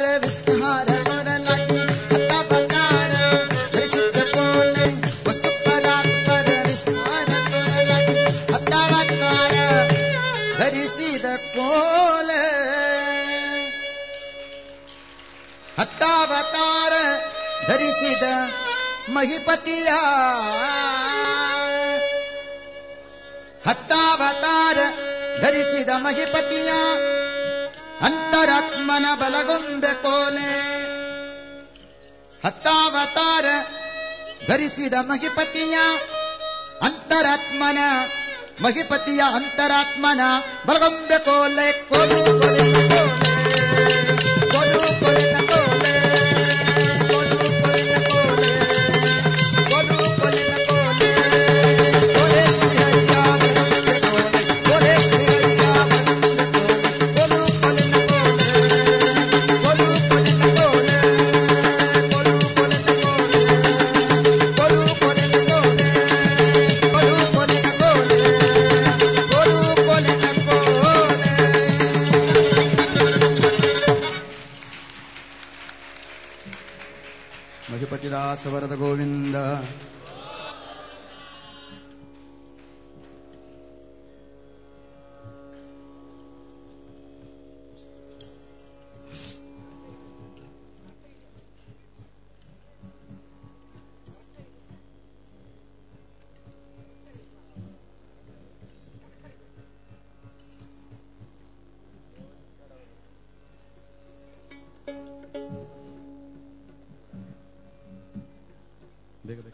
ಅವತಾರ ವಿಸ್ತಾರ ತೋರಲಾಗಿ ಹತ್ತಾವತಾರ ಧರಿಸಿದ ಕೋಲೆ ವಸ್ತು ಪರಾತ್ಪರ ವಿಸ್ತಾರ ತೋರಲಾಗಿ ಹತ್ತಾವತಾರ ಧರಿಸಿದ ಕೋಲೆ ಹತ್ತಾವತಾರ ಧರಿಸಿದ ಮಹಿಪತಿಯ ಹತ್ತಾವತಾರ ಧರಿಸಿದ ಮಹಿಪತಿಯ ಅಂತರಾತ್ಮನ ಬಲಗೊಂದ ಕೋಲೆ ಹತ್ತಾವತಾರ ಧರಿಸಿದ ಮಹಿಪತಿಯ ಅಂತರಾತ್ಮನ ಮಹಿಪತಿಯ ಅಂತರಾತ್ಮನ ಬಲಗೊಂದ ಕೋಲೆ ಕೊಡು ಕೊಲಿನ ಕೋಲೆ ಕೊಡು ಕೊಲಿನ ಕೋಲೆ ಕೊಡು ಕೊಲಿನ ಕೋಲೆ ಕೊಡು ಕೊಲಿನ ಕೋಲೆ ಕೋಲೆ ಶ್ರೀಹರಿಯ ಬಲಗೊಂದ ಕೋಲೆ ಕೋಲೆ ಶ್ರೀಹರಿಯ ಬಲಗೊಂದ ಕೋಲೆ ಕೊಡು ಕೊಲಿನ ಕೋಲೆ ಕೊಡು ಕೊಲಿನ ಕೋಲೆ ಕೊಡು ಕೊಲಿನ ಕೋಲೆ ಕೊಡು ಕೊಲಿನ ಕೋಲೆ ಕೊಡು ಕೊಲಿನ ಕೋಲೆ ಕೊಡು ಕೊಲಿನ ಕೋಲೆ. ಮಹಿಪತಿದಾಸ ವರದ ಗೋವಿಂದ. ಬೇಗ ಬೇಗ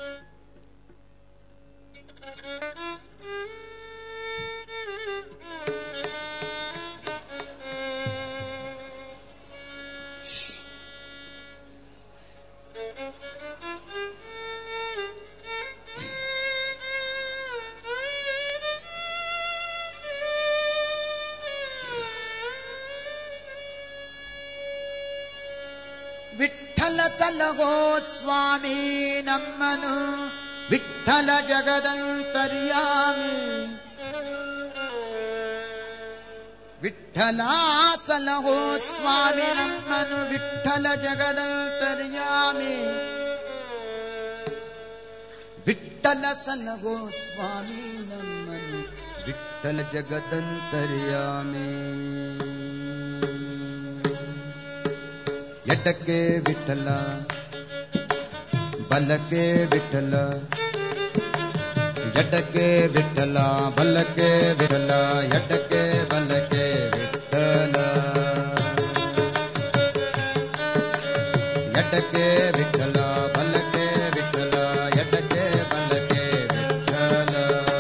ವಿಠ್ಠಲ ಸಲಹೋ ಸ್ವಾಮಿ ನಮ್ಮನು ವಿಠ್ಠಲ ಜಗದಂತರ್ಯಾಮಿ ವಿಠ್ಠಲ ಸಲಹೋ ಸ್ವಾಮಿ ನಮ್ಮನು ವಿಠ್ಠಲ ಜಗದಂತರ್ಯಾಮಿ ವಿಠ್ಠಲ ಸಲಹೋ ಸ್ವಾಮಿ ನಮ್ಮನು ವಿಠ್ಠಲ ಜಗದಂತರ್ಯಾಮಿ. ಎಡಕ್ಕೆ ವಿಠಲ ಬಲಕ್ಕೆ ವಿಠಲ ಎಡಕ್ಕೆ ವಿಠಲ ಬಲಕ್ಕೆ ವಿಠಲ ಎಡಕ್ಕೆ ಬಲಕ್ಕೆ ವಿಠಲ ಎಡಕ್ಕೆ ವಿಠಲ ಬಲಕ್ಕೆ ವಿಠಲ ಎಡಕ್ಕೆ ಬಲಕ್ಕೆ ವಿಠಲ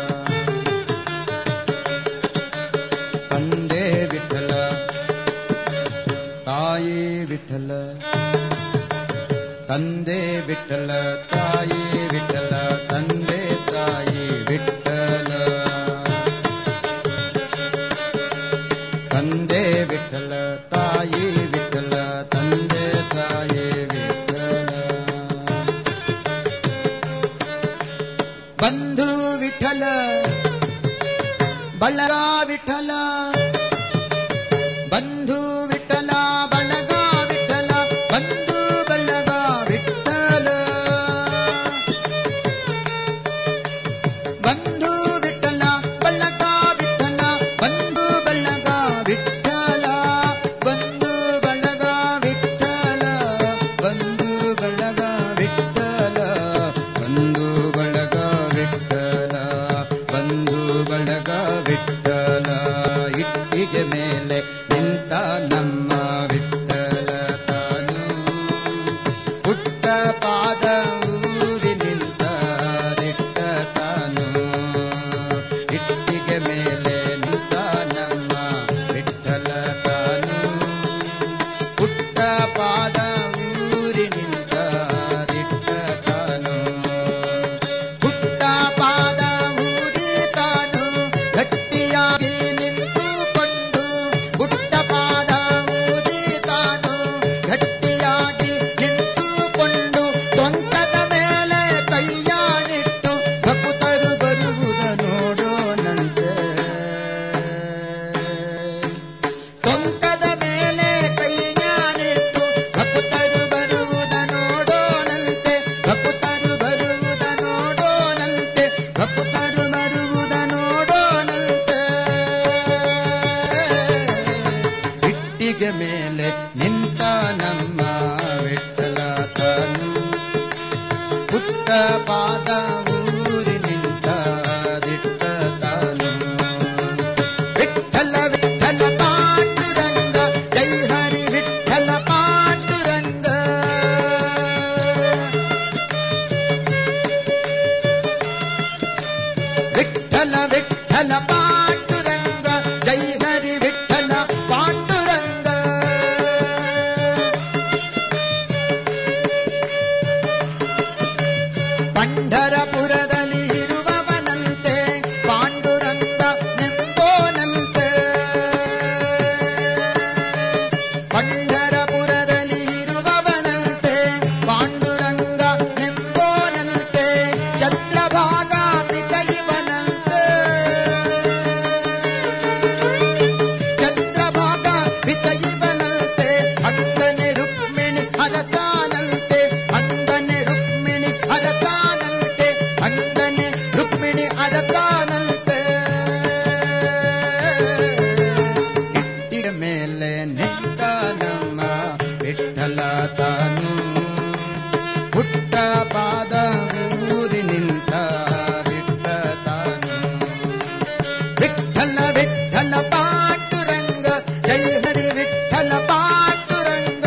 ತಂದೆ ವಿಠಲ ತಾಯಿ ವಿಠಲ ತಂದೆ ವಿಠಲ ತಾಯಿ ವಿಠಲ ತಂದೆ ತಾಯಿ ವಿಠಲ ತಂದೆ ವಿಠಲ ತಾಯಿ ವಿಠಲ ತಂದೆ ತಾಯಿ ವಿಠಲ ಬಂಧು ವಿಠಲ ಬಳಗ ವಿಠಲ ಬಂಧು ವಿಠಲ ಬಳಗ ವಿಠಲ ಬಂಧು ಬಳಗ ವಿಠಲ ನಿಂತ ನಮ್ಮ ವಿಠಲ ತಾನು ಪುಟ್ಟ ಪಾದ ಊರಿ ನಿಂತ ದಿಟ್ಟ ತಾನು ವಿಠಲ ವಿಠಲ ಪಾಂಡುರಂಗ ಜೈ ಹರಿ ವಿಠಲ ಪಾಂಡುರಂಗ ವಿಠಲ ವಿಠಲ ಪಾಂಡುರಂಗ ಜೈ ಹರಿ ವಿಠಲ ಪಾಂಡುರಂಗ ಪಂಢರಪುರದಲ್ಲಿ ಇರುವವನಂತೆ ಪಾಂಡುರಂಗ ನೆಂಬೋನಂತೆ ಪಂಢರಪುರದಲ್ಲಿ ಇರುವವನಂತೆ ಪಾಂಡುರಂಗ ನೆಂಬೋನಂತೆ ಚಂದ್ರಭಾಗ ಪಿತೈವನಂತೆ ಚಂದ್ರಭಾಗ ಪಿತೈವನಂತೆ ಅಂಗನೆ ರುಕ್ಮಿಣಿ ಅರಸಾನಂತೆ ಅಂಗನೆ ರುಕ್ಮಿಣಿ ಅರಸಾನಂತೆ ಅಂಗನೆ ರುಕ್ಮಿಣಿ ಅರಸಾನಂತೆ ಇಟ್ಟಿಯ ಮೇಲೆ ನಿಂತ ನಮ್ಮ ವಿಠಲ ತಾನು ಪುಟ್ಟ ಪಾದ ಊರಿ ನಿಂತ ದಿಟ್ಟ ತಾನು ವಿಠಲ ವಿಠಲ ಪಾಂಡುರಂಗ ಜೈ ಹರಿ ವಿಠಲ ಪಾಂಡುರಂಗ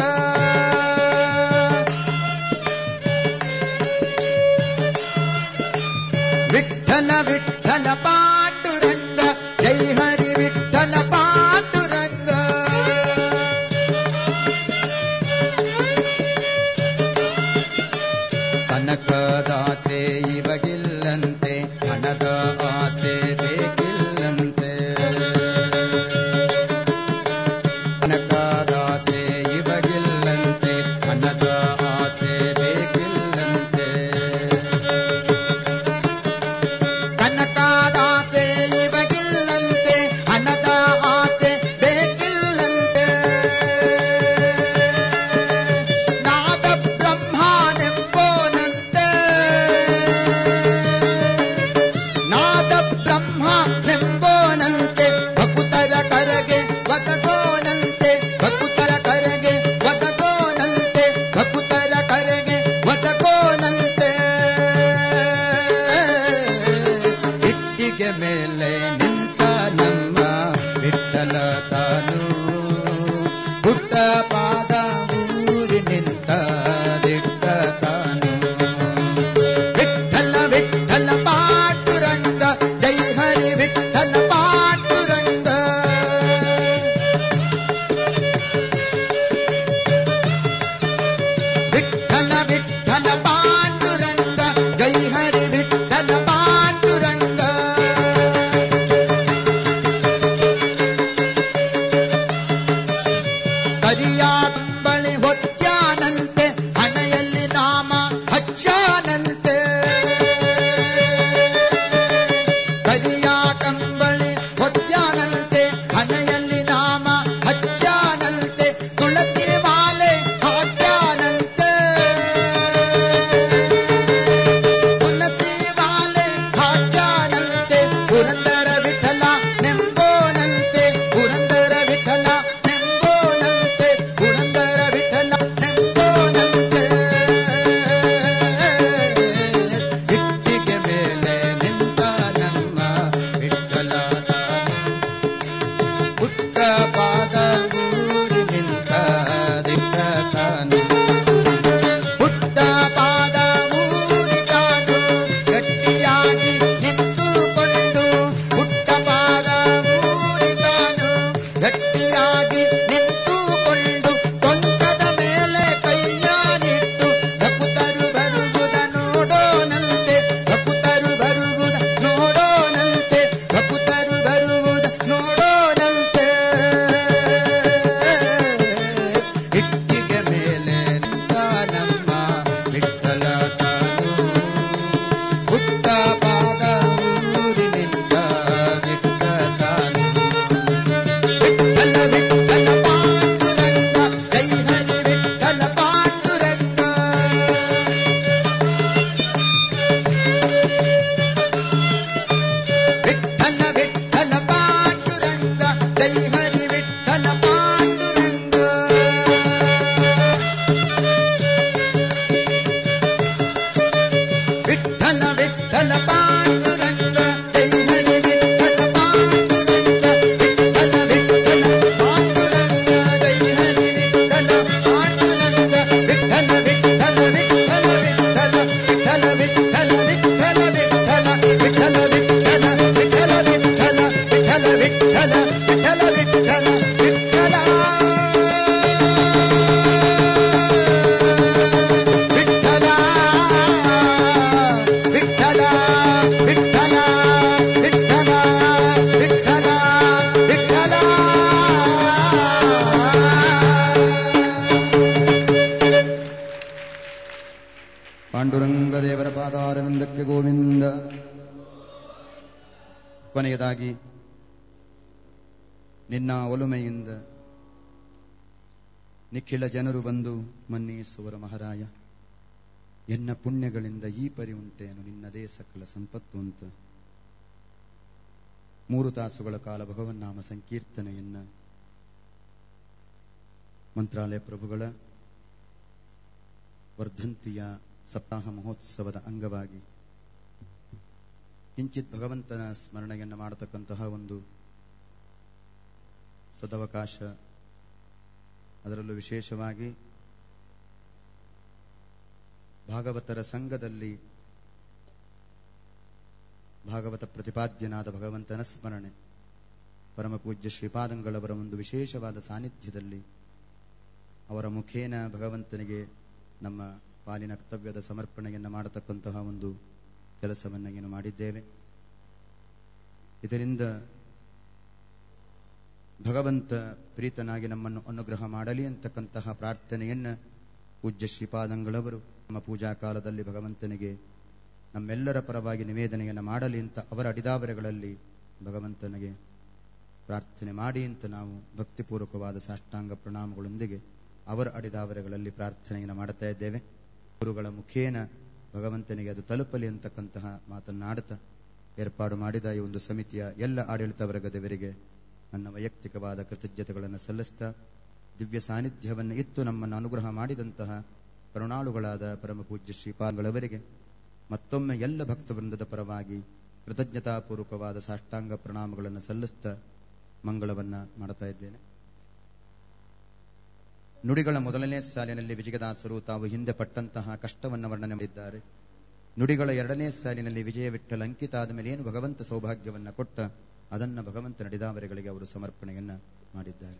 ವಿಠಲ ವಿಠಲ ಪಾಂಡುರಂಗ ಜೈ ಹರಿ ವಿಠಲ ಪಾಂಡುರಂಗ ಕನಕದಾಸೆ ಇವಗಿಲ್ಲಂತೆ ಹಣದ ಆಸೆ ಬೇಕಿಲ್ಲಂತೆ ಕನಕದಾಸೆ ಇವಗಿಲ್ಲಂತೆ ಹಣದ ಆಸೆ ಬೇಕಿಲ್ಲಂತೆ ಕನಕದಾಸೆ ಇವಗಿಲ್ಲಂತೆ ಹಣದ ಆಸೆ ಬೇಕಿಲ್ಲಂತೆ ನಾದ ಬ್ರಹ್ಮನೆಂಬೋನಂತೆ ನಾದ ಬ್ರಹ್ಮನೆಂಬೋನಂತೆ ಭಕುತರ ಕರಗೆ ಒದಗೋನಂತೆ ಭಕುತರ ಕರಗೆ ಒದಗೋನಂತೆ ಭಕುತರ ಕರಗೆ ಒದಗೋನಂತೆ ಇಟ್ಟಿಗೆ ಮೇಲೆ ನಿಂತ ನಮ್ಮ ವಿಠಲ ತಾನು ಪುಟ್ಟ ಪಾದ ಊರಿ ನಿಂತ ದಿಟ್ಟ ತಾನು ವಿಠಲ ವಿಠಲ ಪಾಂಡುರಂಗ ಜೈ ಹರಿ ವಿಠಲ ಪಾಂಡುರಂಗ ವಿಠಲ ವಿಠಲ ಪಾಂಡುರಂಗ ಜೈ ಹರಿ ವಿಠಲ ಪಾಂಡುರಂಗ ಕರಿಯ ಕಂಬಳಿ ಹೊತ್ಯಾನಂತೆ ಹಣೆಯಲ್ಲಿ ನಾಮ ಹಚ್ಚಾನಂತೆ ಕರಿಯ ಕಂಬಳಿ ಹೊತ್ಯಾನಂತೆ ಹಣೆಯಲ್ಲಿ ನಾಮ ಹಚ್ಚಾನಂತೆ ತುಳಸಿ ಮಾಲೆ ಹಾಕ್ಯಾನಂತೆ ತುಳಸಿ ಮಾಲೆ ಹಾಕ್ಯಾನಂತೆ ಪುರಂದರ ವಿಠಲ ನೆಂಬೋನಂತೆ ಪುರಂದರ ವಿಠಲ ನೆಂಬೋನಂತೆ ಪುರಂದರ ನಿನಗೆ ಗೋವಿಂದ. ಕೊನೆಯದಾಗಿ ನಿನ್ನ ಒಲುಮೆಯಿಂದ ನಿಖಿಲ ಜನರು ಬಂದು ಮನ್ನಿಸುವರ ಮಹಾರಾಯ, ಎನ್ನ ಪುಣ್ಯಗಳಿಂದ ಈ ಪರಿ ಉಂಟೇನು ನಿನ್ನದೇ ಸಕಲ ಸಂಪತ್ತು ಅಂತ ಮೂರು ತಾಸುಗಳ ಕಾಲ ಭಗವನ್ನಾಮ ಸಂಕೀರ್ತನೆಯನ್ನ ಮಂತ್ರಾಲಯ ಪ್ರಭುಗಳ ವರ್ಧಂತಿಯ ಸಪ್ತಾಹ ಮಹೋತ್ಸವದ ಅಂಗವಾಗಿ ಕಿಂಚಿತ್ ಭಗವಂತನ ಸ್ಮರಣೆಯನ್ನು ಮಾಡತಕ್ಕಂತಹ ಒಂದು ಸದವಕಾಶ. ಅದರಲ್ಲೂ ವಿಶೇಷವಾಗಿ ಭಾಗವತರ ಸಂಘದಲ್ಲಿ ಭಾಗವತ ಪ್ರತಿಪಾದ್ಯನಾದ ಭಗವಂತನ ಸ್ಮರಣೆ, ಪರಮ ಪೂಜ್ಯ ಶ್ರೀಪಾದಂಗಳವರ ಒಂದು ವಿಶೇಷವಾದ ಸಾನ್ನಿಧ್ಯದಲ್ಲಿ ಅವರ ಮುಖೇನ ಭಗವಂತನಿಗೆ ನಮ್ಮ ಪಾಲಿನ ಕರ್ತವ್ಯದ ಸಮರ್ಪಣೆಯನ್ನು ಮಾಡತಕ್ಕಂತಹ ಒಂದು ಕೆಲಸವನ್ನು ಏನು ಮಾಡಿದ್ದೇವೆ. ಇದರಿಂದ ಭಗವಂತ ಪ್ರೀತನಾಗಿ ನಮ್ಮನ್ನು ಅನುಗ್ರಹ ಮಾಡಲಿ ಅಂತಕ್ಕಂತಹ ಪ್ರಾರ್ಥನೆಯನ್ನು ಪೂಜ್ಯ ಶ್ರೀಪಾದಂಗಳವರು ನಮ್ಮ ಪೂಜಾ ಕಾಲದಲ್ಲಿ ಭಗವಂತನಿಗೆ ನಮ್ಮೆಲ್ಲರ ಪರವಾಗಿ ನಿವೇದನೆಯನ್ನು ಮಾಡಲಿ ಅಂತ ಅವರ ಅಡಿದಾವರೆಗಳಲ್ಲಿ ಭಗವಂತನಿಗೆ ಪ್ರಾರ್ಥನೆ ಮಾಡಿ ಅಂತ ನಾವು ಭಕ್ತಿಪೂರ್ವಕವಾದ ಸಾಷ್ಟಾಂಗ ಪ್ರಣಾಮಗಳೊಂದಿಗೆ ಅವರ ಅಡಿದಾವರೆಗಳಲ್ಲಿ ಪ್ರಾರ್ಥನೆಯನ್ನು ಮಾಡುತ್ತಾ ಇದ್ದೇವೆ. ಗುರುಗಳ ಮುಖೇನ ಭಗವಂತನಿಗೆ ಅದು ತಲುಪಲಿ ಅಂತಕ್ಕಂತಹ ಮಾತನ್ನಾಡುತ್ತಾ ಏರ್ಪಾಡು ಮಾಡಿದ ಈ ಒಂದು ಸಮಿತಿಯ ಎಲ್ಲ ಆಡಳಿತ ವರ್ಗದವರಿಗೆ ನನ್ನ ವೈಯಕ್ತಿಕವಾದ ಕೃತಜ್ಞತೆಗಳನ್ನು ಸಲ್ಲಿಸ್ತಾ, ದಿವ್ಯ ಸಾನ್ನಿಧ್ಯವನ್ನು ಇತ್ತು ನಮ್ಮನ್ನು ಅನುಗ್ರಹ ಮಾಡಿದಂತಹ ಕರುಣಾಳುಗಳಾದ ಪರಮ ಪೂಜ್ಯ ಶ್ರೀಪಾದಂಗಳವರಿಗೆ ಮತ್ತೊಮ್ಮೆ ಎಲ್ಲ ಭಕ್ತವೃಂದದ ಪರವಾಗಿ ಕೃತಜ್ಞತಾಪೂರ್ವಕವಾದ ಸಾಷ್ಟಾಂಗ ಪ್ರಣಾಮಗಳನ್ನು ಸಲ್ಲಿಸ್ತಾ ಮಂಗಳವನ್ನ ಮಾಡುತ್ತಾ ಇದ್ದೇನೆ. ನುಡಿಗಳ ಮೊದಲನೇ ಸಾಲಿನಲ್ಲಿ ವಿಜಯದಾಸರು ತಾವು ಹಿಂದೆ ಪಟ್ಟಂತಹ ಕಷ್ಟವನ್ನು ವರ್ಣನೆ ಮಾಡಿದ್ದಾರೆ. ನುಡಿಗಳ ಎರಡನೇ ಸಾಲಿನಲ್ಲಿ ವಿಜಯ ವಿಠ್ಠಲ ಅಂಕಿತ ಆದ ಮೇಲೆ ಏನು ಭಗವಂತ ಸೌಭಾಗ್ಯವನ್ನ ಕೊಟ್ಟ ಅದನ್ನ ಭಗವಂತ ನಡೆದಾವರೆಗಳಿಗೆ ಅವರು ಸಮರ್ಪಣೆಯನ್ನ ಮಾಡಿದ್ದಾರೆ.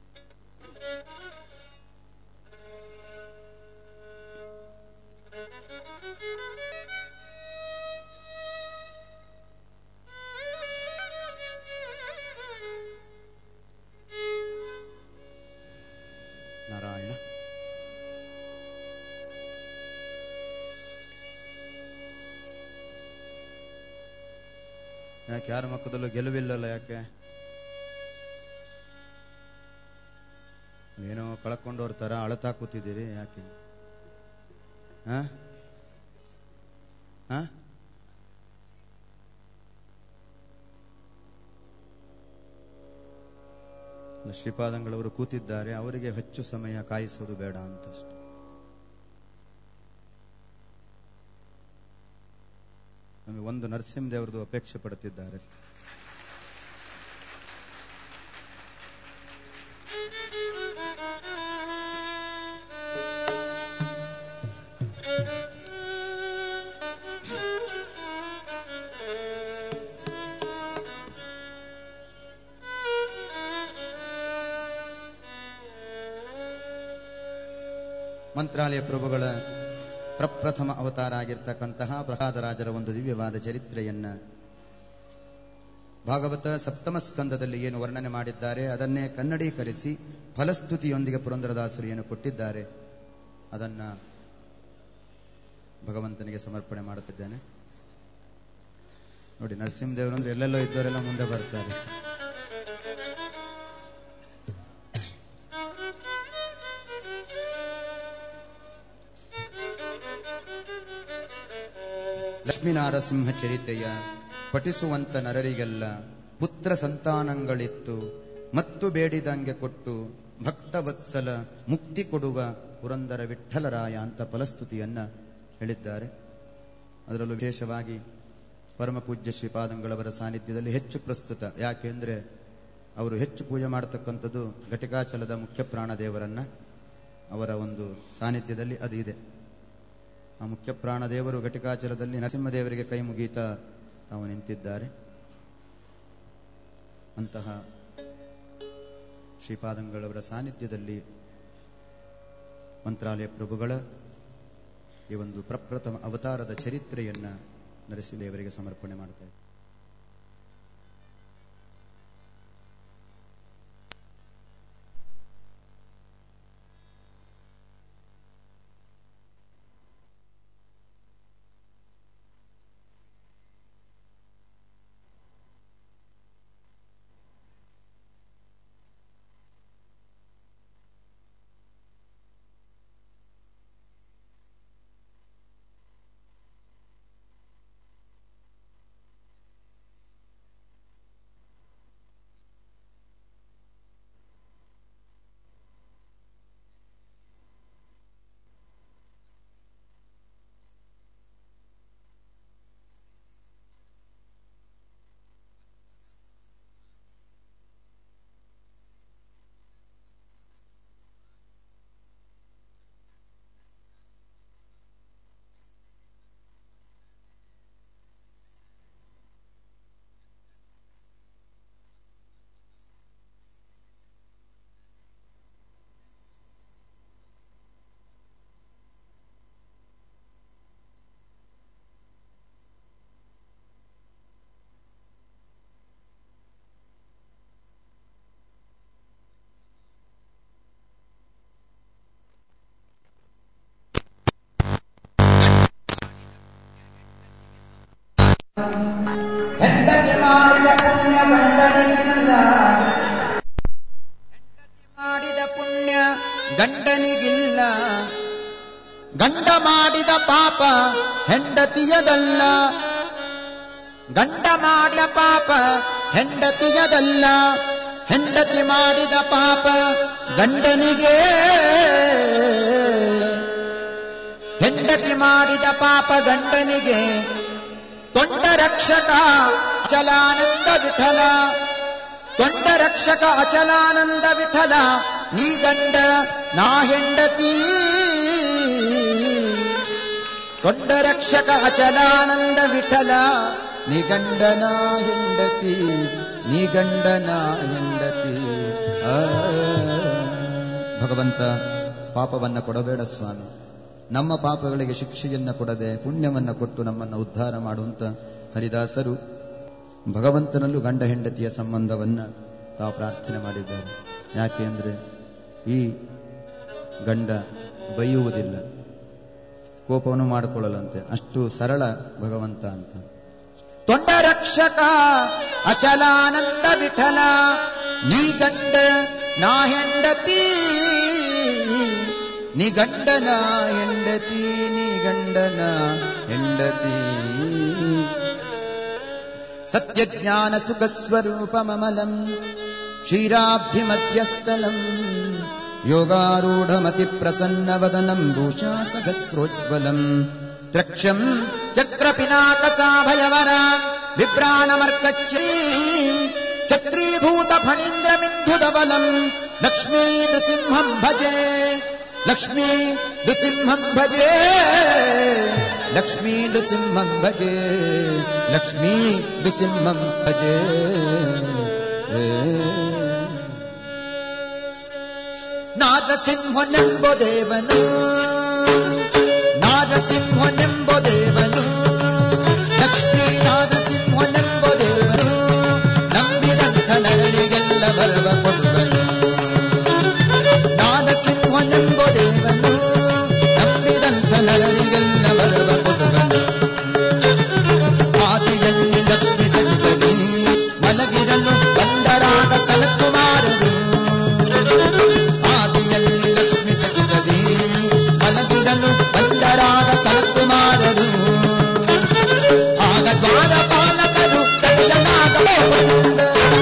ನಾರಾಯಣ. ಯಾಕೆ ಯಾರ ಮಕ್ಕದಲ್ಲೂ ಗೆಲುವಿಲ್ಲಲ್ಲ? ಯಾಕೆ ಏನೋ ಕಳ್ಕೊಂಡವ್ರ ತರ ಅಳತಾ ಕೂತಿದ್ದೀರಿ? ಯಾಕೆ? ಹ ಹ ಶ್ರೀಪಾದಂಗಳವರು ಕೂತಿದ್ದಾರೆ, ಅವರಿಗೆ ಹೆಚ್ಚು ಸಮಯ ಕಾಯಿಸೋದು ಬೇಡ ಅಂತಷ್ಟು. ನಮಗೆ ಒಂದು ನರಸಿಂಹದೇವರದು ಅಪೇಕ್ಷೆ ಪಡುತ್ತಿದ್ದಾರೆ. ಮಂತ್ರಾಲಯ ಪ್ರಭುಗಳ ಪ್ರಪ್ರಥಮ ಅವತಾರ ಆಗಿರ್ತಕ್ಕಂತಹ ಪ್ರಹ್ಲಾದರಾಜರ ಒಂದು ದಿವ್ಯವಾದ ಚರಿತ್ರೆಯನ್ನ ಭಾಗವತ ಸಪ್ತಮ ಸ್ಕಂದದಲ್ಲಿ ಏನು ವರ್ಣನೆ ಮಾಡಿದ್ದಾರೆ ಅದನ್ನೇ ಕನ್ನಡೀಕರಿಸಿ ಫಲಸ್ತುತಿಯೊಂದಿಗೆ ಪುರಂದರದಾಸರು ಏನು ಕೊಟ್ಟಿದ್ದಾರೆ ಅದನ್ನ ಭಗವಂತನಿಗೆ ಸಮರ್ಪಣೆ ಮಾಡುತ್ತಿದ್ದೇನೆ. ನೋಡಿ, ನರಸಿಂಹದೇವರು ಅಂದ್ರೆ ಎಲ್ಲೆಲ್ಲೋ ಇದ್ದವರೆಲ್ಲ ಮುಂದೆ ಬರ್ತಾರೆ. ಲಕ್ಷ್ಮೀನಾರಸಿಂಹ ಚರಿತೆಯ ಪಠಿಸುವಂತ ನರರಿಗೆಲ್ಲ ಪುತ್ರ ಸಂತಾನಗಳಿತ್ತು, ಮತ್ತು ಬೇಡಿದಂಗೆ ಕೊಟ್ಟು ಭಕ್ತವತ್ಸಲ ಮುಕ್ತಿ ಕೊಡುವ ಪುರಂದರ ವಿಠ್ಠಲರಾಯ ಅಂತ ಫಲಸ್ತುತಿಯನ್ನ ಹೇಳಿದ್ದಾರೆ. ಅದರಲ್ಲೂ ವಿಶೇಷವಾಗಿ ಪರಮ ಪೂಜ್ಯ ಶ್ರೀಪಾದಂಗಳವರ ಸಾನ್ನಿಧ್ಯದಲ್ಲಿ ಹೆಚ್ಚು ಪ್ರಸ್ತುತ. ಯಾಕೆಂದ್ರೆ ಅವರು ಹೆಚ್ಚು ಪೂಜೆ ಮಾಡತಕ್ಕಂಥದ್ದು ಘಟಿಕಾಚಲದ ಮುಖ್ಯ ಪ್ರಾಣ ದೇವರನ್ನ. ಅವರ ಒಂದು ಸಾನ್ನಿಧ್ಯದಲ್ಲಿ ಅದು ಇದೆ. ಆ ಮುಖ್ಯ ಪ್ರಾಣ ದೇವರು ಘಟಿಕಾಚಲದಲ್ಲಿ ನರಸಿಂಹದೇವರಿಗೆ ಕೈ ಮುಗೀತಾ ತಾವು ನಿಂತಿದ್ದಾರೆ. ಅಂತಹ ಶ್ರೀಪಾದಂಗಳವರ ಸಾನ್ನಿಧ್ಯದಲ್ಲಿ ಮಂತ್ರಾಲಯ ಪ್ರಭುಗಳ ಈ ಒಂದು ಪ್ರಪ್ರಥಮ ಅವತಾರದ ಚರಿತ್ರೆಯನ್ನ ನರಸಿಂಹದೇವರಿಗೆ ಸಮರ್ಪಣೆ ಮಾಡ್ತಾ ಇದ್ದಾರೆ. ಮಾಡಿದ ಪುಣ್ಯ ಗಂಡನಿಗಿಲ್ಲ, ಹೆಂಡತಿ ಮಾಡಿದ ಪುಣ್ಯ ಗಂಡನಿಗಿಲ್ಲ, ಗಂಡ ಮಾಡಿದ ಪಾಪ ಹೆಂಡತಿಯದಲ್ಲ, ಗಂಡ ಮಾಡಿದ ಪಾಪ ಹೆಂಡತಿಯದಲ್ಲ, ಹೆಂಡತಿ ಮಾಡಿದ ಪಾಪ ಗಂಡನಿಗೆ, ಹೆಂಡತಿ ಮಾಡಿದ ಪಾಪ ಗಂಡನಿಗೆ. ತೊಂಡ ರಕ್ಷಕ ಅಚಲಾನಂದ ವಿಠಲ, ತೊಂಡ ರಕ್ಷಕ ಅಚಲಾನಂದ ವಿಠಲ, ನೀ ಗಂಡ ನಾ ಹೆಂಡತಿ. ತೊಂಡ ರಕ್ಷಕ ಅಚಲಾನಂದ ವಿಠಲ, ನೀ ಗಂಡನ ಹೆಂಡತಿ, ನೀ ಗಂಡನ ಹೆಂಡತಿ. ಆ ಭಗವಂತ ಪಾಪವನ್ನ ಕೊಡಬೇಡ ಸ್ವಾಮಿ, ನಮ್ಮ ಪಾಪಗಳಿಗೆ ಶಿಕ್ಷೆಯನ್ನ ಕೊಡದೆ ಪುಣ್ಯವನ್ನ ಕೊಟ್ಟು ನಮ್ಮನ್ನು ಉದ್ಧಾರ ಮಾಡುವಂತ ಹರಿದಾಸರು ಭಗವಂತನಲ್ಲೂ ಗಂಡ ಹೆಂಡತಿಯ ಸಂಬಂಧವನ್ನ ತಾವು ಪ್ರಾರ್ಥನೆ ಮಾಡಿದ್ದಾರೆ. ಯಾಕೆ ಅಂದ್ರೆ ಈ ಗಂಡ ಬೈಯುವುದಿಲ್ಲ, ಕೋಪವನ್ನು ಮಾಡಿಕೊಳ್ಳಲಂತೆ, ಅಷ್ಟು ಸರಳ ಭಗವಂತ ಅಂತ. ತೊಂಡ ರಕ್ಷಕ ಅಚಲಾನಂದ ವಿಠಲ, ನೀ ಗಂಡ ನಾ ಹೆಂಡತಿ, ನೀ ಗಂಡನ ಹೆಂಡತಿ, ನೀ ಗಂಡನ ಹೆಂಡತಿ. ಸತ್ಯಜ್ಞಾನ ಸುಖ ಸ್ವರೂಪಮಮಲಂ ಕ್ಷೀರಾಬ್ಧಿ ಮಧ್ಯಸ್ಥಲಂ ಯೋಗಾರೂಢಮತಿ ಪ್ರಸನ್ನ ವದನಂ ಭೂಷಾ ಸಹಸ್ರೋಜ್ವಲಂ ತ್ರಕ್ಷಂ ಚಕ್ರ ಪಿನಾಕ ಸಾಭಯವರ ವಿಭ್ರಾಣಮರ್ಕಚ್ಛ್ರೀ ಛತ್ರೀಭೂತ ಫಣೀಂದ್ರ ಮಿಂಧುಧವಲಂ ಲಕ್ಷ್ಮೀ ನೃಸಿಂಹಂ ಭಜೆ, ಲಕ್ಷ್ಮೀ ನೃಸಿಂಹಂ ಭಜೆ, ಲಕ್ಷ್ಮೀ ನೃಸಿಂಹಂ ಭಜೆ, ಲಕ್ಷ್ಮೀ ನೃಸಿಂಹಂ ಭಜೆ. ನಾರಸಿಂಹನೆಂಬ ದೇವನು, ನಾರಸಿಂಹನೆಂಬ ದೇವನು, ಲಕ್ಷ್ಮೀ ನಾರಸಿಂಹನೆಂಬ ದೇವನು, ನಂಬಿದಂಥ ನರರಿಗೆಲ್ಲ ಬರವ ಕೊಡುವನು. ನಾರಸಿಂಹನೆಂಬ ದೇವನು, ನಂಬಿದಂಥ ನರರಿಗೆಲ್ಲ ಬರವ ಕೊಡುವನು. ಆದಿಯಲ್ಲಿ ಲಕ್ಷ್ಮಿ ಸಹಿತದಿ ಮಲಗಿರಲು ಬಂದರಾಗ ಸನತ್ಕುಮಾರರು, ಆದಿಯಲ್ಲಿ ಲಕ್ಷ್ಮಿ ಸಹಿತದಿ ಮಲಗಿರಲು ಬಂದರಾಗ ಸನತ್ಕುಮಾರರು. ಆಗ ದ್ವಾರಪಾಲಕರು ಕಟಿಯನಾದ ಕೋಪದಿಂದ,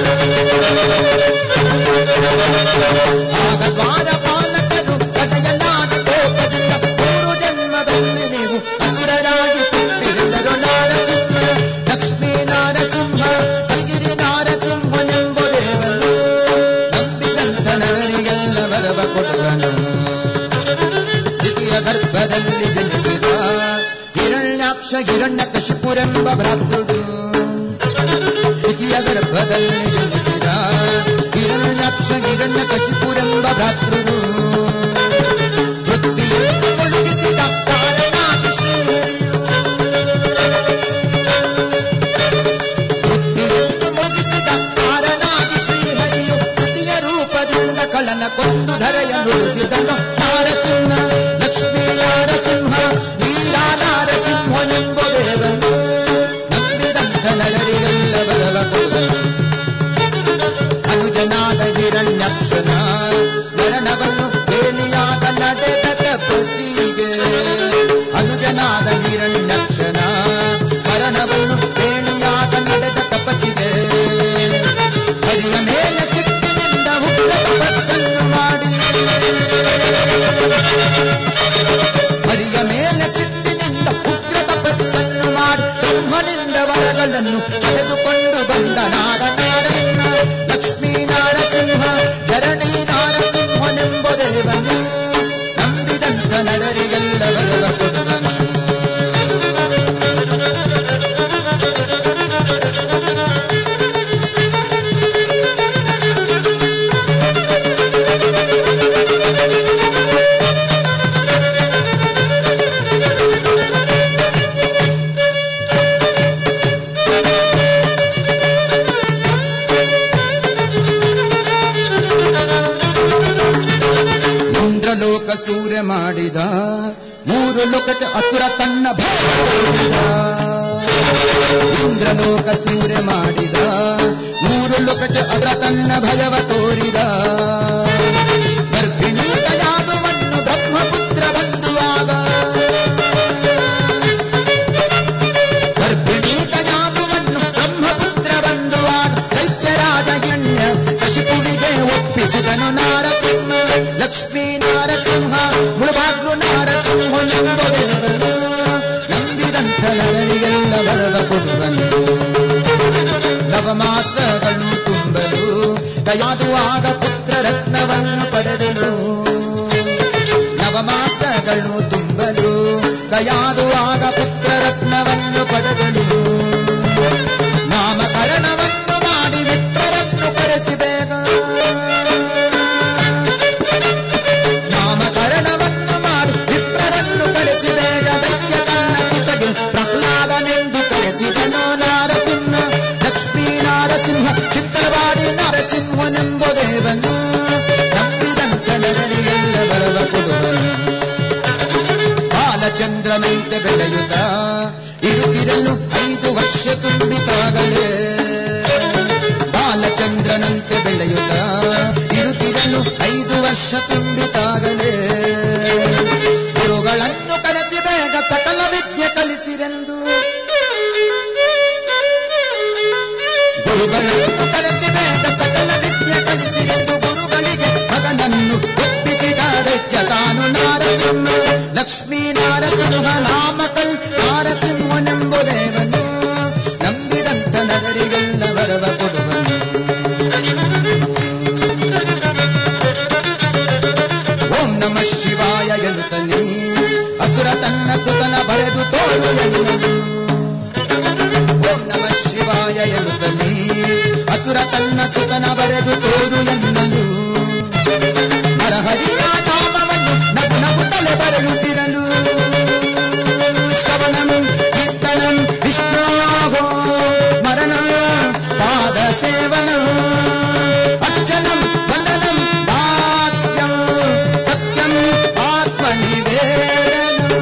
ಆಗ ದ್ವಾರಪಾಲಕರು ಕಟಿಯನಾದ ಕೋಪದಿಂದ ಮೂರು ಜನ್ಮದಲ್ಲಿ ನೀವು ಅಸುರರಾಗಿ ಹುಟ್ಟಿರುವರು. ನಾರಸಿಂಹ ಲಕ್ಷ್ಮೀ ನಾರಸಿಂಹ ಹರಿಗಿರಿ ನಾರಸಿಂಹನೆಂಬ ದೇವನು, ನಂಬಿದಂಥ ನರರಿಗೆಲ್ಲ ಬರವ ಕೊಡುವನು. ದ್ವಿತೀಯ ಗರ್ಭದಲ್ಲಿ ಜನಿಸಿದ ಹಿರಣ್ಯಾಕ್ಷ ಹಿರಣ್ಯಕಶಿಪುರೆಂಬ ಭ್ರಾತೃದು, ದ್ವಿತೀಯ ಗರ್ಭದಲ್ಲಿ ಜನಿಸಿದ ಹಿರಣ್ಯಾಕ್ಷ ಹಿರಣ್ಯಕಶಿಪುರೆಂಬ ಭ್ರಾತೃದು. ಪೃಥ್ವಿಯನ್ನು ಮುಳುಗಿಸಿದ ಕಾರಣಾಗಿ ಶ್ರೀಹರಿಯು, ಪೃಥ್ವಿಯನ್ನು ಮುಗಿಸಿದ ಕಾರಣಾಗಿ ಶ್ರೀಹರಿಯು ತೃತೀಯ ರೂಪದಿಂದ ಕಳನ ಕೊಂದು ಧರೆಯ ನುಡಿದಿದನು. ನಾರಸಿಂಹ ಲಕ್ಷ್ಮೀ ನಾರಸಿಂಹ ವೀರ ನಾರಸಿಂಹನೆಂಬ ದೇವನು, ನಂಬಿದಂಥ ನರರಿಗೆಲ್ಲ ಬರವ ಕೊಡುವನು. ಅನುಜನಾದ ಹಿರಣ್ಯಾಕ್ಷನ ಮರಣವನ್ನು ಕೇಳಿಯಾಗ ನಡೆದ ತಪಸ್ಸಿಗೆ, ಅನುಜನಾದ ಹಿರಣ್ಯಾಕ್ಷನ ಮರಣವನ್ನು ಕೇಳಿಯಾಗ ನಡೆದ ತಪಸ್ಸಿಗೆ, ಹರಿಯ ಮೇಲೆ ಸಿಟ್ಟಿನಿಂದ ಉಗ್ರ ತಪಸ್ಸನ್ನು ಮಾಡಿ, ಹರಿಯ ಮೇಲೆ ಸಿಟ್ಟಿನಿಂದ ಉಗ್ರ ತಪಸ್ಸನ್ನು ಮಾಡಿ ಬ್ರಹ್ಮನಿಂದ ವರಗಳನ್ನು ಪಡೆದುಕೊಂಡು ಬಂದ ನಾಗ ನಾರಾಯಣ ಲಕ್ಷ್ಮೀ ನಾರಸಿಂಹ ಧರಣಿ ನಾರಸಿಂಹನೆಂಬ ದೇವನು, ನಂಬಿದಂಥ ನರರಿಗೆಲ್ಲ ಬರವ ಕೊಡುವನು. ಇಂದ್ರಲೋಕ ಸೂರ್ಯ ಮಾಡಿದ ಮೂರು ಲೋಕಕ್ಕೆ ಅಸುರ ತನ್ನ ಭಯ ತೋರಿದ. ಇಂದ್ರಲೋಕ ಸೂರ್ಯ ಮಾಡಿದ, ಮೂರು ಲೋಕಕ್ಕೆ ಅದರ ತನ್ನ ಭಯವ ತೋರಿದ. ಗರ್ಭಿಣಿ ಯಾದುವನ್ನು ಬ್ರಹ್ಮಪುತ್ರ ಬಂಧುವಾಗ, ಗರ್ಭಿಣಿ ಯಾದುವನ್ನು ಬ್ರಹ್ಮಪುತ್ರ ಬಂಧುವಾಗ ದೈತ್ಯರಾಜ ಹಿರಣ್ಯ ಕಶಿಪುವಿಗೆ ಒಪ್ಪಿಸಿದನು ನಾರಸಿಂಹ. ಲಕ್ಷ್ಮೀ ನಾರಸಿಂಹ ಮುಳುಬಾಗ್ಲು ನಾರಸಿಂಹನೆಂಬುದೇವನು, ನಂಬಿದಂಥ ನರರಿಗೆಲ್ಲ ವರವ ಕೊಡುವನು. ನವಮಾಸಗಳು ತುಂಬಲು ಕಯಾದುವಾಗ ಪುತ್ರ ರತ್ನವನ್ನು ಪಡೆದಳು. ನವಮಾಸಗಳು ತುಂಬಲು ಕಯಾದುವಾಗ ಪುತ್ರ ರತ್ನವನ್ನು ಪಡೆದಳು. ನಾಮಕರಣವನ್ನು ಮಾಡಿ ವಿಪ್ರರನ್ನು ಕರೆಸಿಬೇಗ, ನಾಮಕರಣವನ್ನು ಮಾಡಿ ವಿಪ್ರರನ್ನು ಕರೆಸಿಬೇಗ. ದೈತ್ಯ ತನ್ನ ಚಿತೆಗೆ ಪ್ರಹ್ಲಾದನೆಂದು ಕರೆಸಿದನು ನಾರಸಿಂಹ. ಲಕ್ಷ್ಮೀ ನಾರಸಿಂಹ ಚಿತ್ರವಾಡಿ ನರಸಿಂಹನೆಂಬುದೇವನು, ನಂಬಿದಂತ ನರರಿಗೆಲ್ಲ ಬರವ ಕೊಡುವನು. ಬಾಲಚಂದ್ರನಂತೆ ಬೆಳೆಯುತ್ತ ಇರುತ್ತಿರಲು ಐದು ವರ್ಷ ತುಂಬಿತಾಗಲೇ, ಬಾಲಚಂದ್ರನಂತೆ ಬೆಳೆಯುತ್ತ ಇರುತ್ತಿರಲು ಐದು ವರ್ಷ ತುಂಬಿತಾಗಲೇ. ಗುರುಗಳನ್ನು ಕರೆಸಿ ಬೇಗ ಸಕಲ ವಿದ್ಯೆ ಕಲಿಸಿರೆಂದು, ಗುರುಗಳನ್ನು ಕರೆಸಿ ಬೇಗ ಸಕಲ ವಿದ್ಯೆ ಕಲಿಸಿರೆಂದು ಗುರುಗಳಿಗೆ ಮಗನನ್ನು ಒಪ್ಪಿಸಿದ ದೈತ್ಯ ತಾನು ನಾರಸಿಂಹ. ಲಕ್ಷ್ಮೀ ನಾರಸಿಂಹ ನಾಮಕಲ್ ನಾರಸಿಂಹನೆಂಬುದೇವನು, ನಂಬಿದಂಥ ನರರಿಗೆಲ್ಲ ವರವ ಕೊಡುವನು. ಓಂ ನಮಃ ಶಿವಾಯ ಎನ್ನುತ್ತಲೇ ಅಸುರ ತನ್ನ ಸುತನ ಬರೆದು ತೋರು ಎನ್ನಲು. ಓಂ ನಮಃ ಶಿವಾಯ ಎನ್ನುತ್ತಲೇ ಅಸುರ ತನ್ನ ಸುತನ ಬರೆದು ತೋರು ಎನ್ನಲು. ನರಹರಿಯ ನಾಮವನ್ನು ನಗು ನಗುತ್ತಲೇ ಬರೆಯುತ್ತಿರಲು. ಶ್ರವಣಂ ಕೀರ್ತನಂ ವಿಷ್ಣೋಗೋ ಮರಣ ಪಾದ ಸೇವನಂ ಅರ್ಚನಂ ವಂದನಂ ದಾಸ್ಯಂ ಸತ್ಯಂ ಆತ್ಮನಿವೇದನಂ.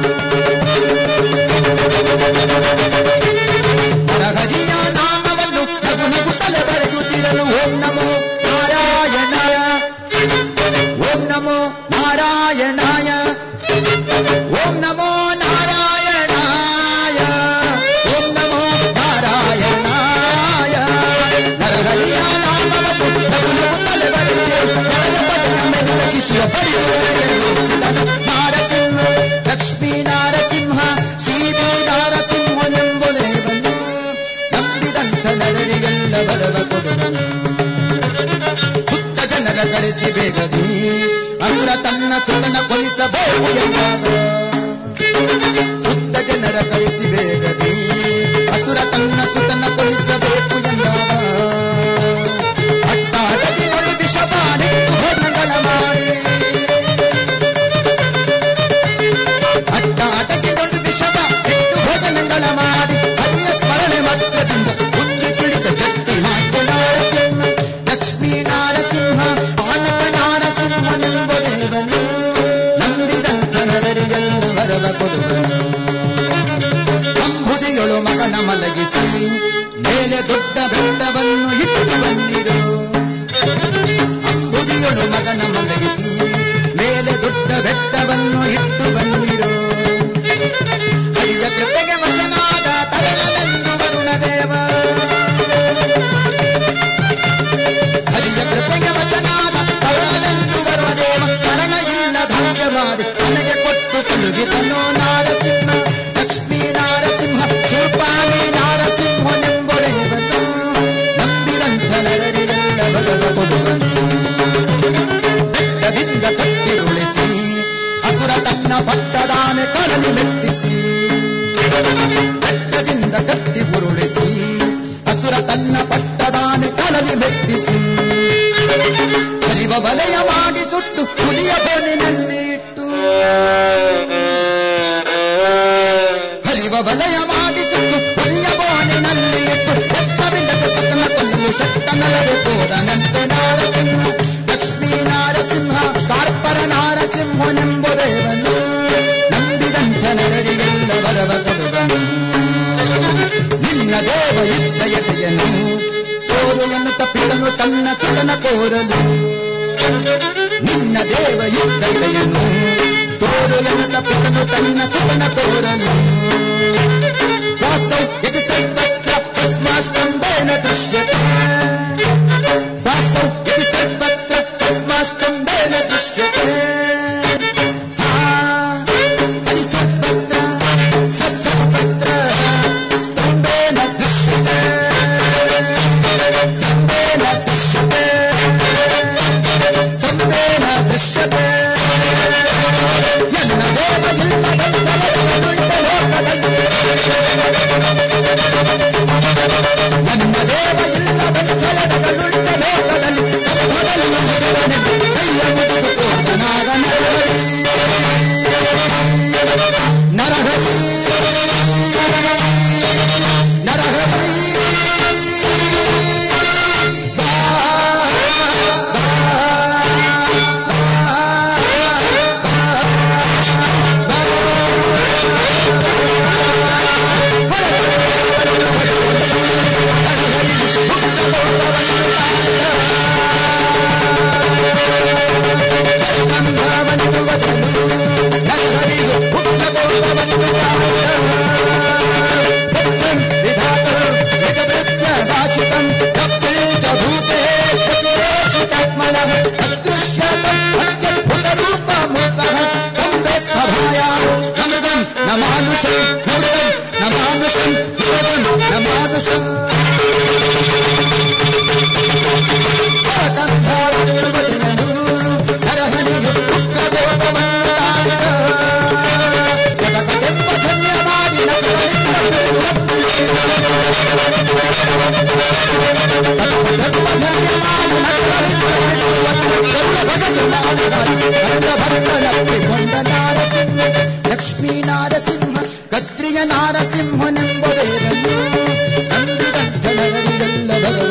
ನರಹರಿಯ ನಾಮವನ್ನು ನಗು ನಗುತ್ತಲೇ ಬರೆಯುತ್ತಿರಲು. ಓಂ ನಮೋ ನಾರಾಯಣಾಯ, ಓಂ ನಮೋ ನಾರಾಯಣಾಯ, ಓಂ ನಮೋ ನಾರಾಯಣಾಯ, ಓಂ ನಮೋ ನಾರಾಯಣಾಯ. ನರಹರಿಯ ನಾಮವನ್ನು ನಗು ನಗುತ್ತಲೇ ಬರೆಯುತ್ತಿರಲು. ಪಡೆದ ಪಡೆಯ ಮೆರೆದ ಶಿಶುವ ಪಡೆಯುವರೆಯಲು ನಾರಸಿಂಹ. ಲಕ್ಷ್ಮೀ ನಾರಸಿಂಹ ಸೀಬಿ ನಾರಸಿಂಹನೆಂಬುದೇವನು, ನಂಬಿದಂಥ ನರರಿಗೆಲ್ಲ ಬರವ ಕೊಡುವನು. ಸುತ್ತ ಜನರ ಕರೆಸಿ ಬೇಗದಿ ಅಸುರ ತನ್ನ ಸುತನ ಕೊಲಿಸಬೇಕು ಎಂದಾಗ, ಸುತ್ತ ಜನರ ಕರೆಸಿ ಬೇಗದಿ ಅಸುರ ತನ್ನ ಸುತನ ಕೊಲಿಸಬೇಕು ಎಂದಾಗ, ಅಟ್ಟಾಟದಿ ನೋಡಿ ವಿಷಪಾನಿತ್ತು ಭೋಜನಗಳ ಮಾಡಿ, ಅಟ್ಟಾಟದಿ ನೋಡಿ ವಿಷಪ ಇಟ್ಟು ಭೋಜನಗಳ ಮಾಡಿ ಹರಿಯ ಸ್ಮರಣೆ ಮಾತ್ರದಿಂದ ಮುಂದೆ ತಿಳಿದ ಚಟ್ಟಿ ಹಾಕಿ ನಾರಸಿಂಹ. ಲಕ್ಷ್ಮೀ ನಾರಸಿಂಹ ಆನಕ ನಾರಸಿಂಹನೆಂಬುದೇವನು, ನಂಬಿದಂಥ ನರರಿಗೆಲ್ಲ ವರವ ಕೊಡುವನು. ಅಂಬುದಿಯೊಳು ಮಗನ ಮಲಗಿಸಿ ಮೇಲೆ ದೊಡ್ಡ ಬೆಟ್ಟವನ್ನು ಇಟ್ಟು ಬಂದಿರು. ಅಂಬುದಿಯೊಳು ಮಗನ ಮಲಗಿಸಿ ಮೇಲೆ ದೊಡ್ಡ ಬೆಟ್ಟವನ್ನು ಇಟ್ಟು ಬಂದಿರು. ಹರಿಯ ಕೃಪೆಗೆ ವಶನಾದ ತರಳನೆಂದು ವರುಣದೇವ, ಹರಿಯ ಕೃಪೆಗೆ ವಶನಾದ ತರಳನೆಂದು ವರುಣದೇವ. ಕರಣ ಇಲ್ಲ ಧಾನ್ಯ ಮಾಡಿ ನನಗೆ ಕೊಟ್ಟು ಕಳುಹಿದನು ನಾರಸಿಂಹ. ಲಕ್ಷ್ಮೀ ನಾರಸಿಂಹ ಶೂರ್ಪಾಣಿ ನಾರಸಿಂಹನೆಂಬುದೇವನು, ನಂಬಿದಂಥ ನರರಿಗೆಲ್ಲ ಬರವ ಕೊಡುವನು. ಬೆಟ್ಟದಿಂದ ಕಟ್ಟಿರುಳಿಸಿ ಅಸುರ ತನ್ನ ಪಟ್ಟದಾನೆ ಕಳಲಿ ಮೆಟ್ಟಿಸಿ, ಬೆಟ್ಟದಿಂದ ಕಟ್ಟಿ ಉರುಳಿಸಿ ಅಸುರ ತನ್ನ ಪಟ್ಟದಾನೆ ಕಳಲಿ ಮೆಟ್ಟಿಸಿ, ಹರಿವ ವಲಯ ಮಾಡಿ ಸುಟ್ಟು ಹುಲಿಯ ಬೋನಿನಲ್ಲಿ ಇಟ್ಟು, ಹರಿವ ವಲಯ ಮಾಡಿ ಸುಟ್ಟು ಹುಲಿಯ ಬೋನಿನಲ್ಲಿ ಇಟ್ಟು ಬೆಟ್ಟವಿಲ್ಲದ ಸತನ ಕೊಲ್ಲು ಸಟ್ಟನಲ್ಲದೆ ಹೋದನಂತೆ ನಾರಸಿಂಹ. ಲಕ್ಷ್ಮೀ ನಾರಸಿಂಹ ಕಾರ್ಪರ ನಾರಸಿಂಹನೆಂಬುದೇವನು, ನಂಬಿದಂಥ ನರರಿಗೆಲ್ಲ ವರವ ಕೊಡುವನು. ನಿನ್ನ ದೇವ ಇದ್ದ ಎಡೆಯನು ತೋರು ಎನ್ನುತ್ತ ಪಿತನು ತನ್ನ ಸುತನ ಕೋರಲು. ನಿನ್ನ ದೇವ ಇದ್ದ ಎಡೆಯನು ತೋರು ಎನ್ನುತ್ತ ಪಿತನು ತನ್ನ ಸುತನ ಕೋರಲು. ವಾಸೌ ಯದಿ ಸರ್ವತ್ರ ತಸ್ಮಾಸ್ತಂಭೇನ ದೃಶ್ಯತೆ. ವಾಸೌ ಯದಿ ಸರ್ವತ್ರ ತಸ್ಮಾಸ್ತಂಭೇನ ದೃಶ್ಯತೆ. ಲಕ್ಷ್ಮೀ ನಾರಸಿಂಹ ಕದ್ರಿಯ ನಾರಸಿಂಹನೆಂಬ ದೇವನು ನಂಬಿದಂಥ ನರರಿಗೆಲ್ಲ ಬರುವ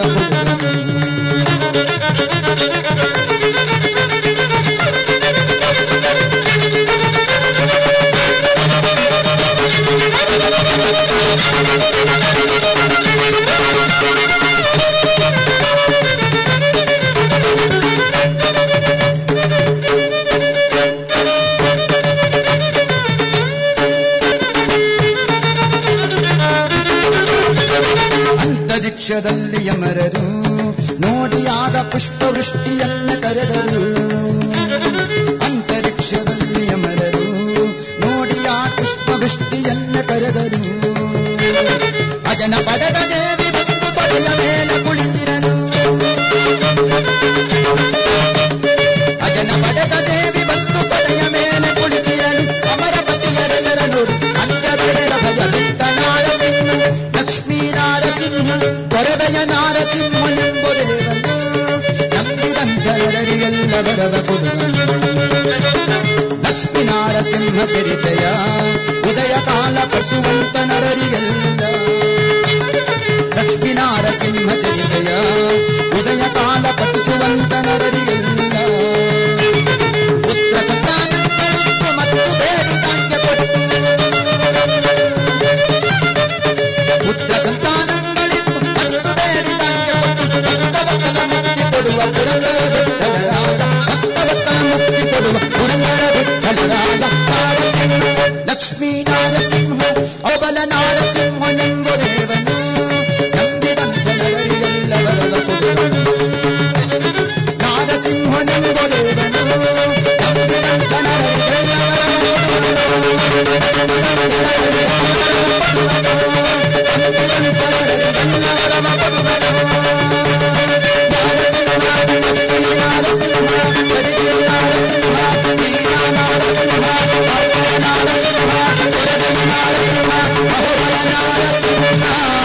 ಅಂತರಿಕ್ಷದಲ್ಲಿ ಯಮರರು ನೋಡಿಯಾಗ ಪುಷ್ಪವೃಷ್ಟಿಯನ್ನ ಕರೆದರು. ಅಂತರಿಕ್ಷದಲ್ಲಿ ಯಮರರು ನೋಡಿಯಾಗ ಪುಷ್ಪವೃಷ್ಟಿಯನ್ನ ಕರೆದರು. ಅಜನ ಪಡದ ದೇವಿ ಬಂದು ತೊಡೆಯ ಮೇಲೆ ಕುಳಿತಿರಲು. ಅಜನ ಪಡೆದ ದೇವಿ ಬಂದು ತೊಡೆಯ ಮೇಲೆ ಕುಳಿತಿರಲು. ಅಮರ ಪತಿಯರೆಲ್ಲರ ನೋಡಿ ಅಂತ್ಯ ಬೆಳೆದ ಭಯ ಬಿದ್ದ ನಾರಸಿಂಹ. ಲಕ್ಷ್ಮೀ ನಾರಸಿಂಹ ಕೊರವೆಯ ನಾರಸಿಂಹನೆಂಬ ದೇವನು ನಂಬಿದಂಥ ನರರಿಗೆಲ್ಲ ಬರವ ಕೊಡುವನು. ಲಕ್ಷ್ಮೀ ನಾರಸಿಂಹ ಚರಿತೆಯ ಉದಯ ಕಾಲ ಪಡಿಸುವಂತ ನರರಿಗೆಲ್ಲ. ಲಕ್ಷ್ಮೀ ನಾರಸಿಂಹ ಚರಿತೆಯ ಉದಯ ಕಾಲ ಪಠಿಸುವಂತ ನರರಿಗೆಲ್ಲ. ಪುತ್ರ ಸಂತಾನಕ್ಕಳುತ್ತು ಮತ್ತು ಬೇಡಿದಂಗೆ ಕೊಟ್ಟು. ಪುತ್ರ ಸಂತಾನಗಳಿತ್ತು ಮತ್ತು ಬೇಡಿದಂಗೆ ಕೊಟ್ಟು. ಭಕ್ತವತ್ಸಲ ಮುಕ್ತಿ ಕೊಡುವ ಪುರಂದರ ವಿಠ್ಠಲರಾಯ. ಭಕ್ತವತ್ಸಲ ಮುಕ್ತಿ ಕೊಡುವ ಪುರಂದರ ವಿಠ್ಠಲರಾಯ. ನಾರಸಿಂಹ ಲಕ್ಷ್ಮೀ ನಾರಸಿಂಹ ಅವಲ ನಾರಸಿಂಹನೆಂಬ ದೇವನು ನಂಬಿದಂಥ ನರರಿಗೆಲ್ಲ ಬರವ ಕೊಡುವನು. ನಾರಸಿಂಹನೆಂಬ ದೇವನು ನಂಬಿದಂಥ ನರರಿಗೆಲ್ಲ ಬರವ ಕೊಡುವನು. ನಂಬಿದಂಥ ನರರಿಗೆಲ್ಲ ಬರವ ಕೊಡುವನು. ನಂಬಿದಂಥ ನರರಿಗೆಲ್ಲ ಬರವ ಕೊಡುವನು. ನಾರಸಿಂಹ ಲಕ್ಷ್ಮೀ ನಾರಸಿಂಹ ಕರಿಗಿರಿ ನಾರಸಿಂಹ ವೀರ ನಾರಸಿಂಹ ಅವಲ ನಾರಸಿಂಹ ಕೊರವೆಯ ನಾರಸಿಂಹ ಅಹೋಬಲ ನಾರಸಿಂಹ.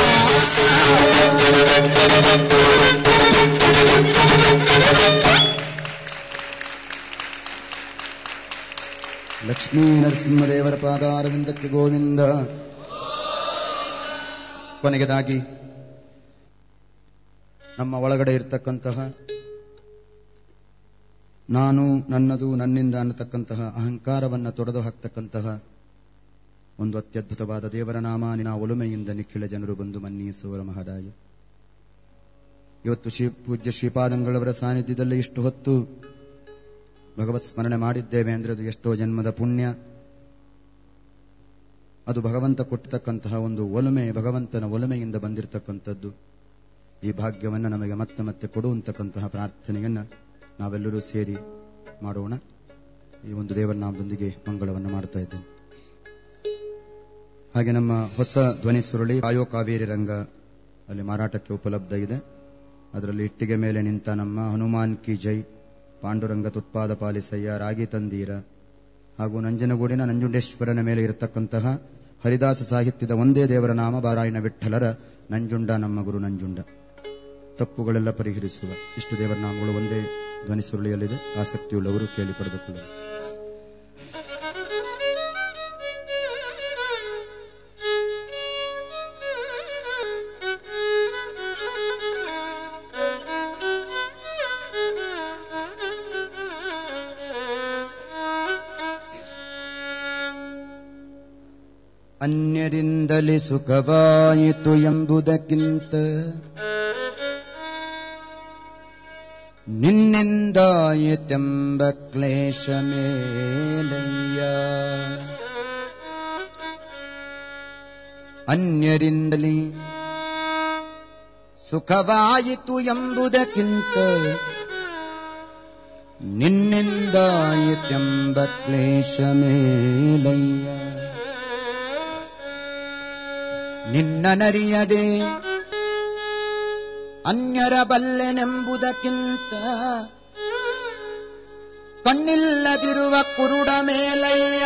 ಲಕ್ಷ್ಮೀ ನರಸಿಂಹದೇವರ ಪಾದಾರವಿಂದಕ್ಕೆ ಗೋವಿಂದ. ಕೊನೆಗೆದಾಗಿ ನಮ್ಮ ಒಳಗಡೆ ಇರತಕ್ಕಂತಹ ನಾನು ನನ್ನದು ನನ್ನಿಂದ ಅನ್ನತಕ್ಕಂತಹ ಅಹಂಕಾರವನ್ನು ತೊಡೆದು ಹಾಕ್ತಕ್ಕಂತಹ ಒಂದು ಅತ್ಯದ್ಭುತವಾದ ದೇವರ ನಾಮ. ನಿನ್ನ ಒಲುಮೆಯಿಂದ ನಿಖಿಳ ಜನರು ಬಂದು ಮನ್ನಿಸುವರ ಮಹಾರಾಯ. ಇವತ್ತು ಶ್ರೀ ಪೂಜ್ಯ ಶ್ರೀಪಾದಂಗಳವರ ಸಾನ್ನಿಧ್ಯದಲ್ಲಿ ಇಷ್ಟು ಹೊತ್ತು ಭಗವತ್ ಸ್ಮರಣೆ ಮಾಡಿದ್ದೇವೆ ಅಂದರೆ ಅದು ಎಷ್ಟೋ ಜನ್ಮದ ಪುಣ್ಯ. ಅದು ಭಗವಂತ ಕೊಟ್ಟಿರ್ತಕ್ಕಂತಹ ಒಂದು ಒಲುಮೆ, ಭಗವಂತನ ಒಲುಮೆಯಿಂದ ಬಂದಿರತಕ್ಕಂಥದ್ದು. ಈ ಭಾಗ್ಯವನ್ನು ನಮಗೆ ಮತ್ತೆ ಮತ್ತೆ ಕೊಡುವಂತಕ್ಕಂತಹ ಪ್ರಾರ್ಥನೆಯನ್ನ ನಾವೆಲ್ಲರೂ ಸೇರಿ ಮಾಡೋಣ. ಈ ಒಂದು ದೇವರ ನಾಮದೊಂದಿಗೆ ಮಂಗಳವನ್ನು ಮಾಡ್ತಾ ಇದ್ದೇನೆ. ಹಾಗೆ ನಮ್ಮ ಹೊಸ ಧ್ವನಿ ಸುರುಳಿ ಕಾಯೋ ಕಾವೇರಿ ರಂಗ ಅಲ್ಲಿ ಮಾರಾಟಕ್ಕೆ ಉಪಲಬ್ಧ ಇದೆ. ಅದರಲ್ಲಿ ಇಟ್ಟಿಗೆ ಮೇಲೆ ನಿಂತ ನಮ್ಮ ಹನುಮಾನ್ ಕಿ ಜೈ, ಪಾಂಡುರಂಗ ತುತ್ಪಾದ ಪಾಲಿಸಯ್ಯ, ರಾಗಿ ತಂದೀರ ಹಾಗೂ ನಂಜನಗೂಡಿನ ನಂಜುಂಡೇಶ್ವರನ ಮೇಲೆ ಇರತಕ್ಕಂತಹ ಹರಿದಾಸ ಸಾಹಿತ್ಯದ ಒಂದೇ ದೇವರ ನಾಮ ಬಾರಾಯಣ ವಿಠ್ಠಲರ ನಂಜುಂಡ ನಮ್ಮ ಗುರು ನಂಜುಂಡ. ತಪ್ಪುಗಳೆಲ್ಲ ಪರಿಹರಿಸುವ ಇಷ್ಟು ದೇವರ ನಾಮಗಳು ಒಂದೇ ಧ್ವನಿ ಸುರುಳಿಯಲ್ಲಿದೆ. ಆಸಕ್ತಿಯುಳ್ಳವರು ಕೇಳಿ ಪಡೆದುಕೊಳ್ಳಲು. ಅನ್ಯರಿಂದಲೇ ಸುಖವಾಯಿತು ಎಂಬುದಕ್ಕಿಂತ ನಿನ್ನಿಂದಾಯಿತೆಂಬ ಕ್ಲೇಶ ಮೇಲಯ್ಯ. ಅನ್ಯರಿಂದಲೇ ಸುಖವಾಯಿತು ಎಂಬುದಕ್ಕಿಂತ ನಿನ್ನಿಂದಾಯಿತೆಂಬ ಕ್ಲೇಶ ಮೇಲಯ್ಯ. ನಿನ್ನನರಿಯದೆ ಅನ್ಯರ ಬಲ್ಲೆನೆಂಬುದಕ್ಕಿಂತ ಕಣ್ಣಿಲ್ಲದಿರುವ ಕುರುಡ ಮೇಲಯ್ಯ.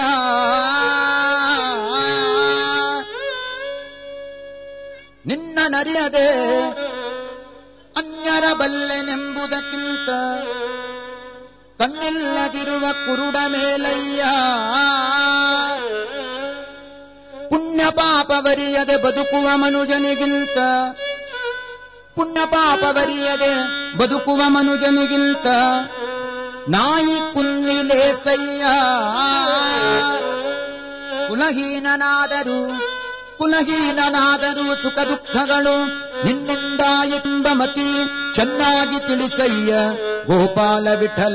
ನಿನ್ನನರಿಯದೆ ಅನ್ಯರ ಬಲ್ಲೆನೆಂಬುದಕ್ಕಿಂತ ಕಣ್ಣಿಲ್ಲದಿರುವ ಕುರುಡ ಮೇಲಯ್ಯ. ಪುಣ್ಯ ಪಾಪವರಿಯದೆ ಬದುಕುವ ಮನುಜನಿಗಿಂತ, ಪುಣ್ಯ ಪಾಪವರಿಯದೆ ಬದುಕುವ ಮನುಜನಿಗಿಂತ ನಾಯಿ ಕುನ್ನಿಲೇಸಯ್ಯ. ಕುಲಹೀನನಾದರೂ ಕುಲಹೀನನಾದರೂ ಸುಖ ದುಃಖಗಳು ನಿನ್ನಿಂದ ಎಂಬ ಮತಿ ಚೆನ್ನಾಗಿ ತಿಳಿಸಯ್ಯ ಗೋಪಾಲ ವಿಠಲ.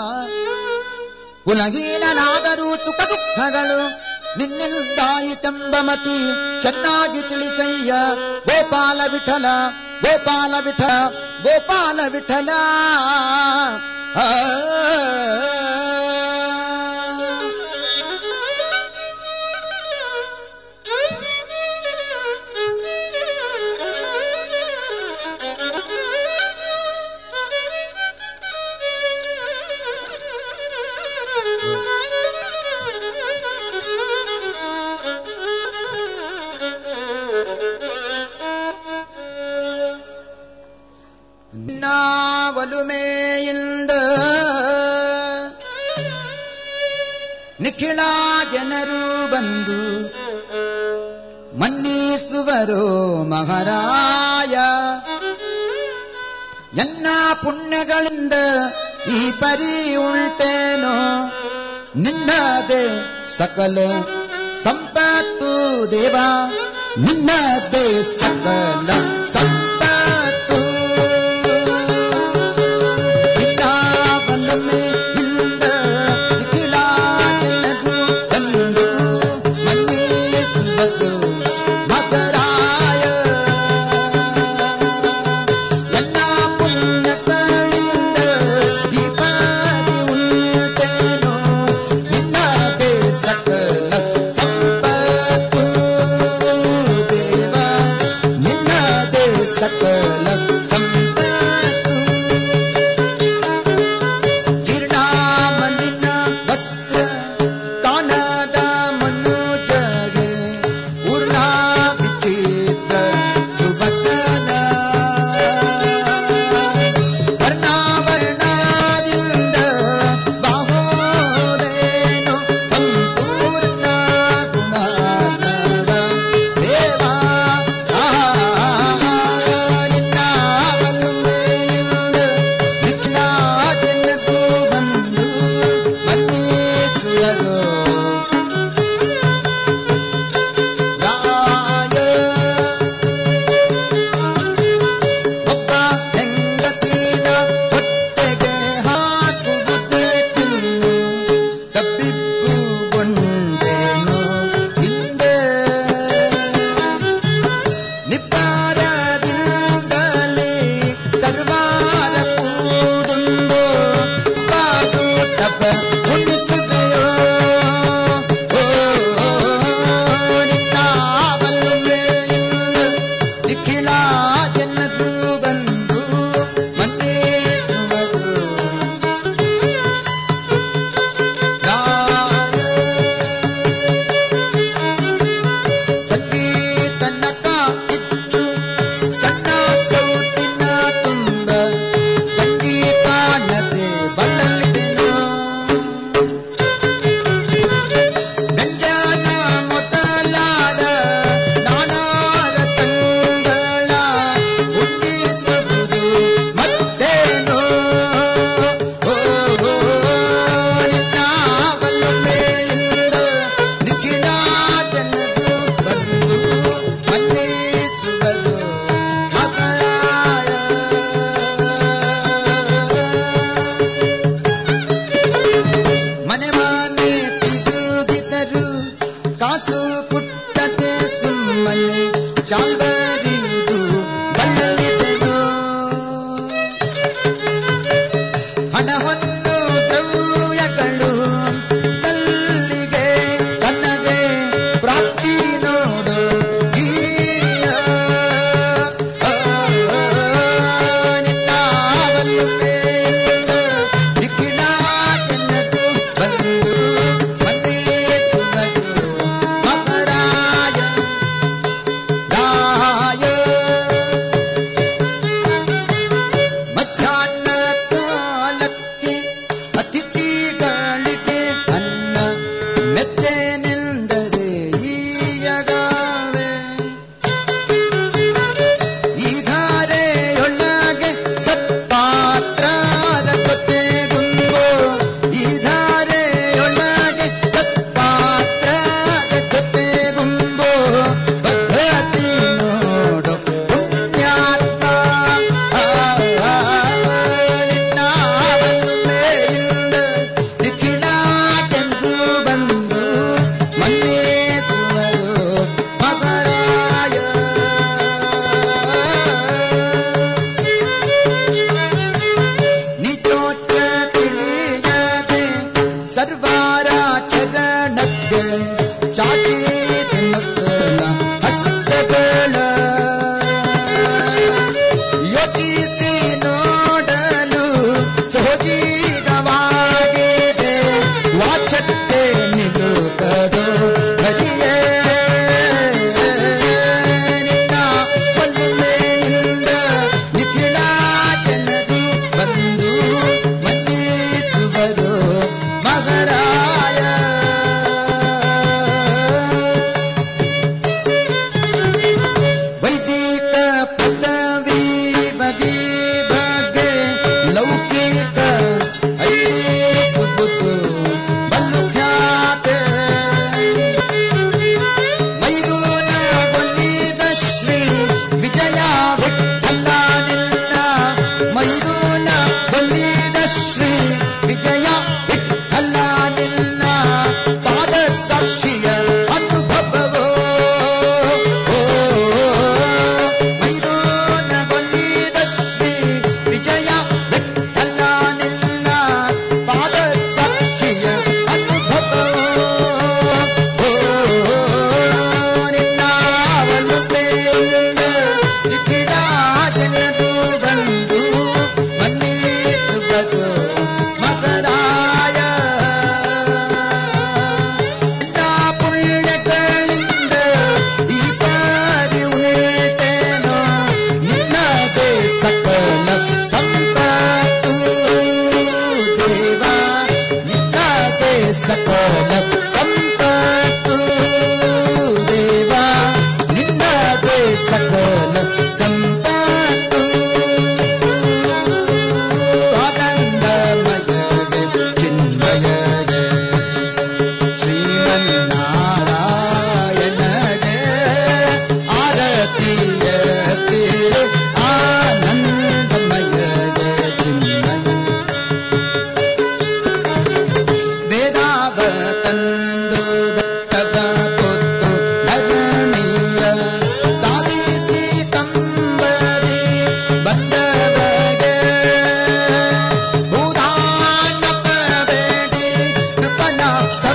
ಕುಲಹೀನನಾದರೂ ಸುಖ ದುಃಖಗಳು ನಿನ್ನಿಂದಾಯಿತೆಂಬ ಮತಿ ಚೆನ್ನಾಗಿ ತಿಳಿಸಯ್ಯ ಗೋಪಾಲ ವಿಠಲ. ಗೋಪಾಲ ವಿಠಲ ಗೋಪಾಲ ವಿಠಲ. ಆ ಒಲುಮೆಯಿಂದ ನಿಖಿಳ ಜನರು ಬಂದು ಮನ್ನಿಸುವರು ಮಹಾರಾಯ. ಎನ್ನ ಪುಣ್ಯಗಳಿಂದ ಈ ಪರಿ ಉಂಟೇನೋ ನಿನ್ನದೇ ಸಕಲ ಸಂಪತ್ತು ದೇವ, ನಿನ್ನದೇ ಸಕಲ ಸಂಪತ್ತು.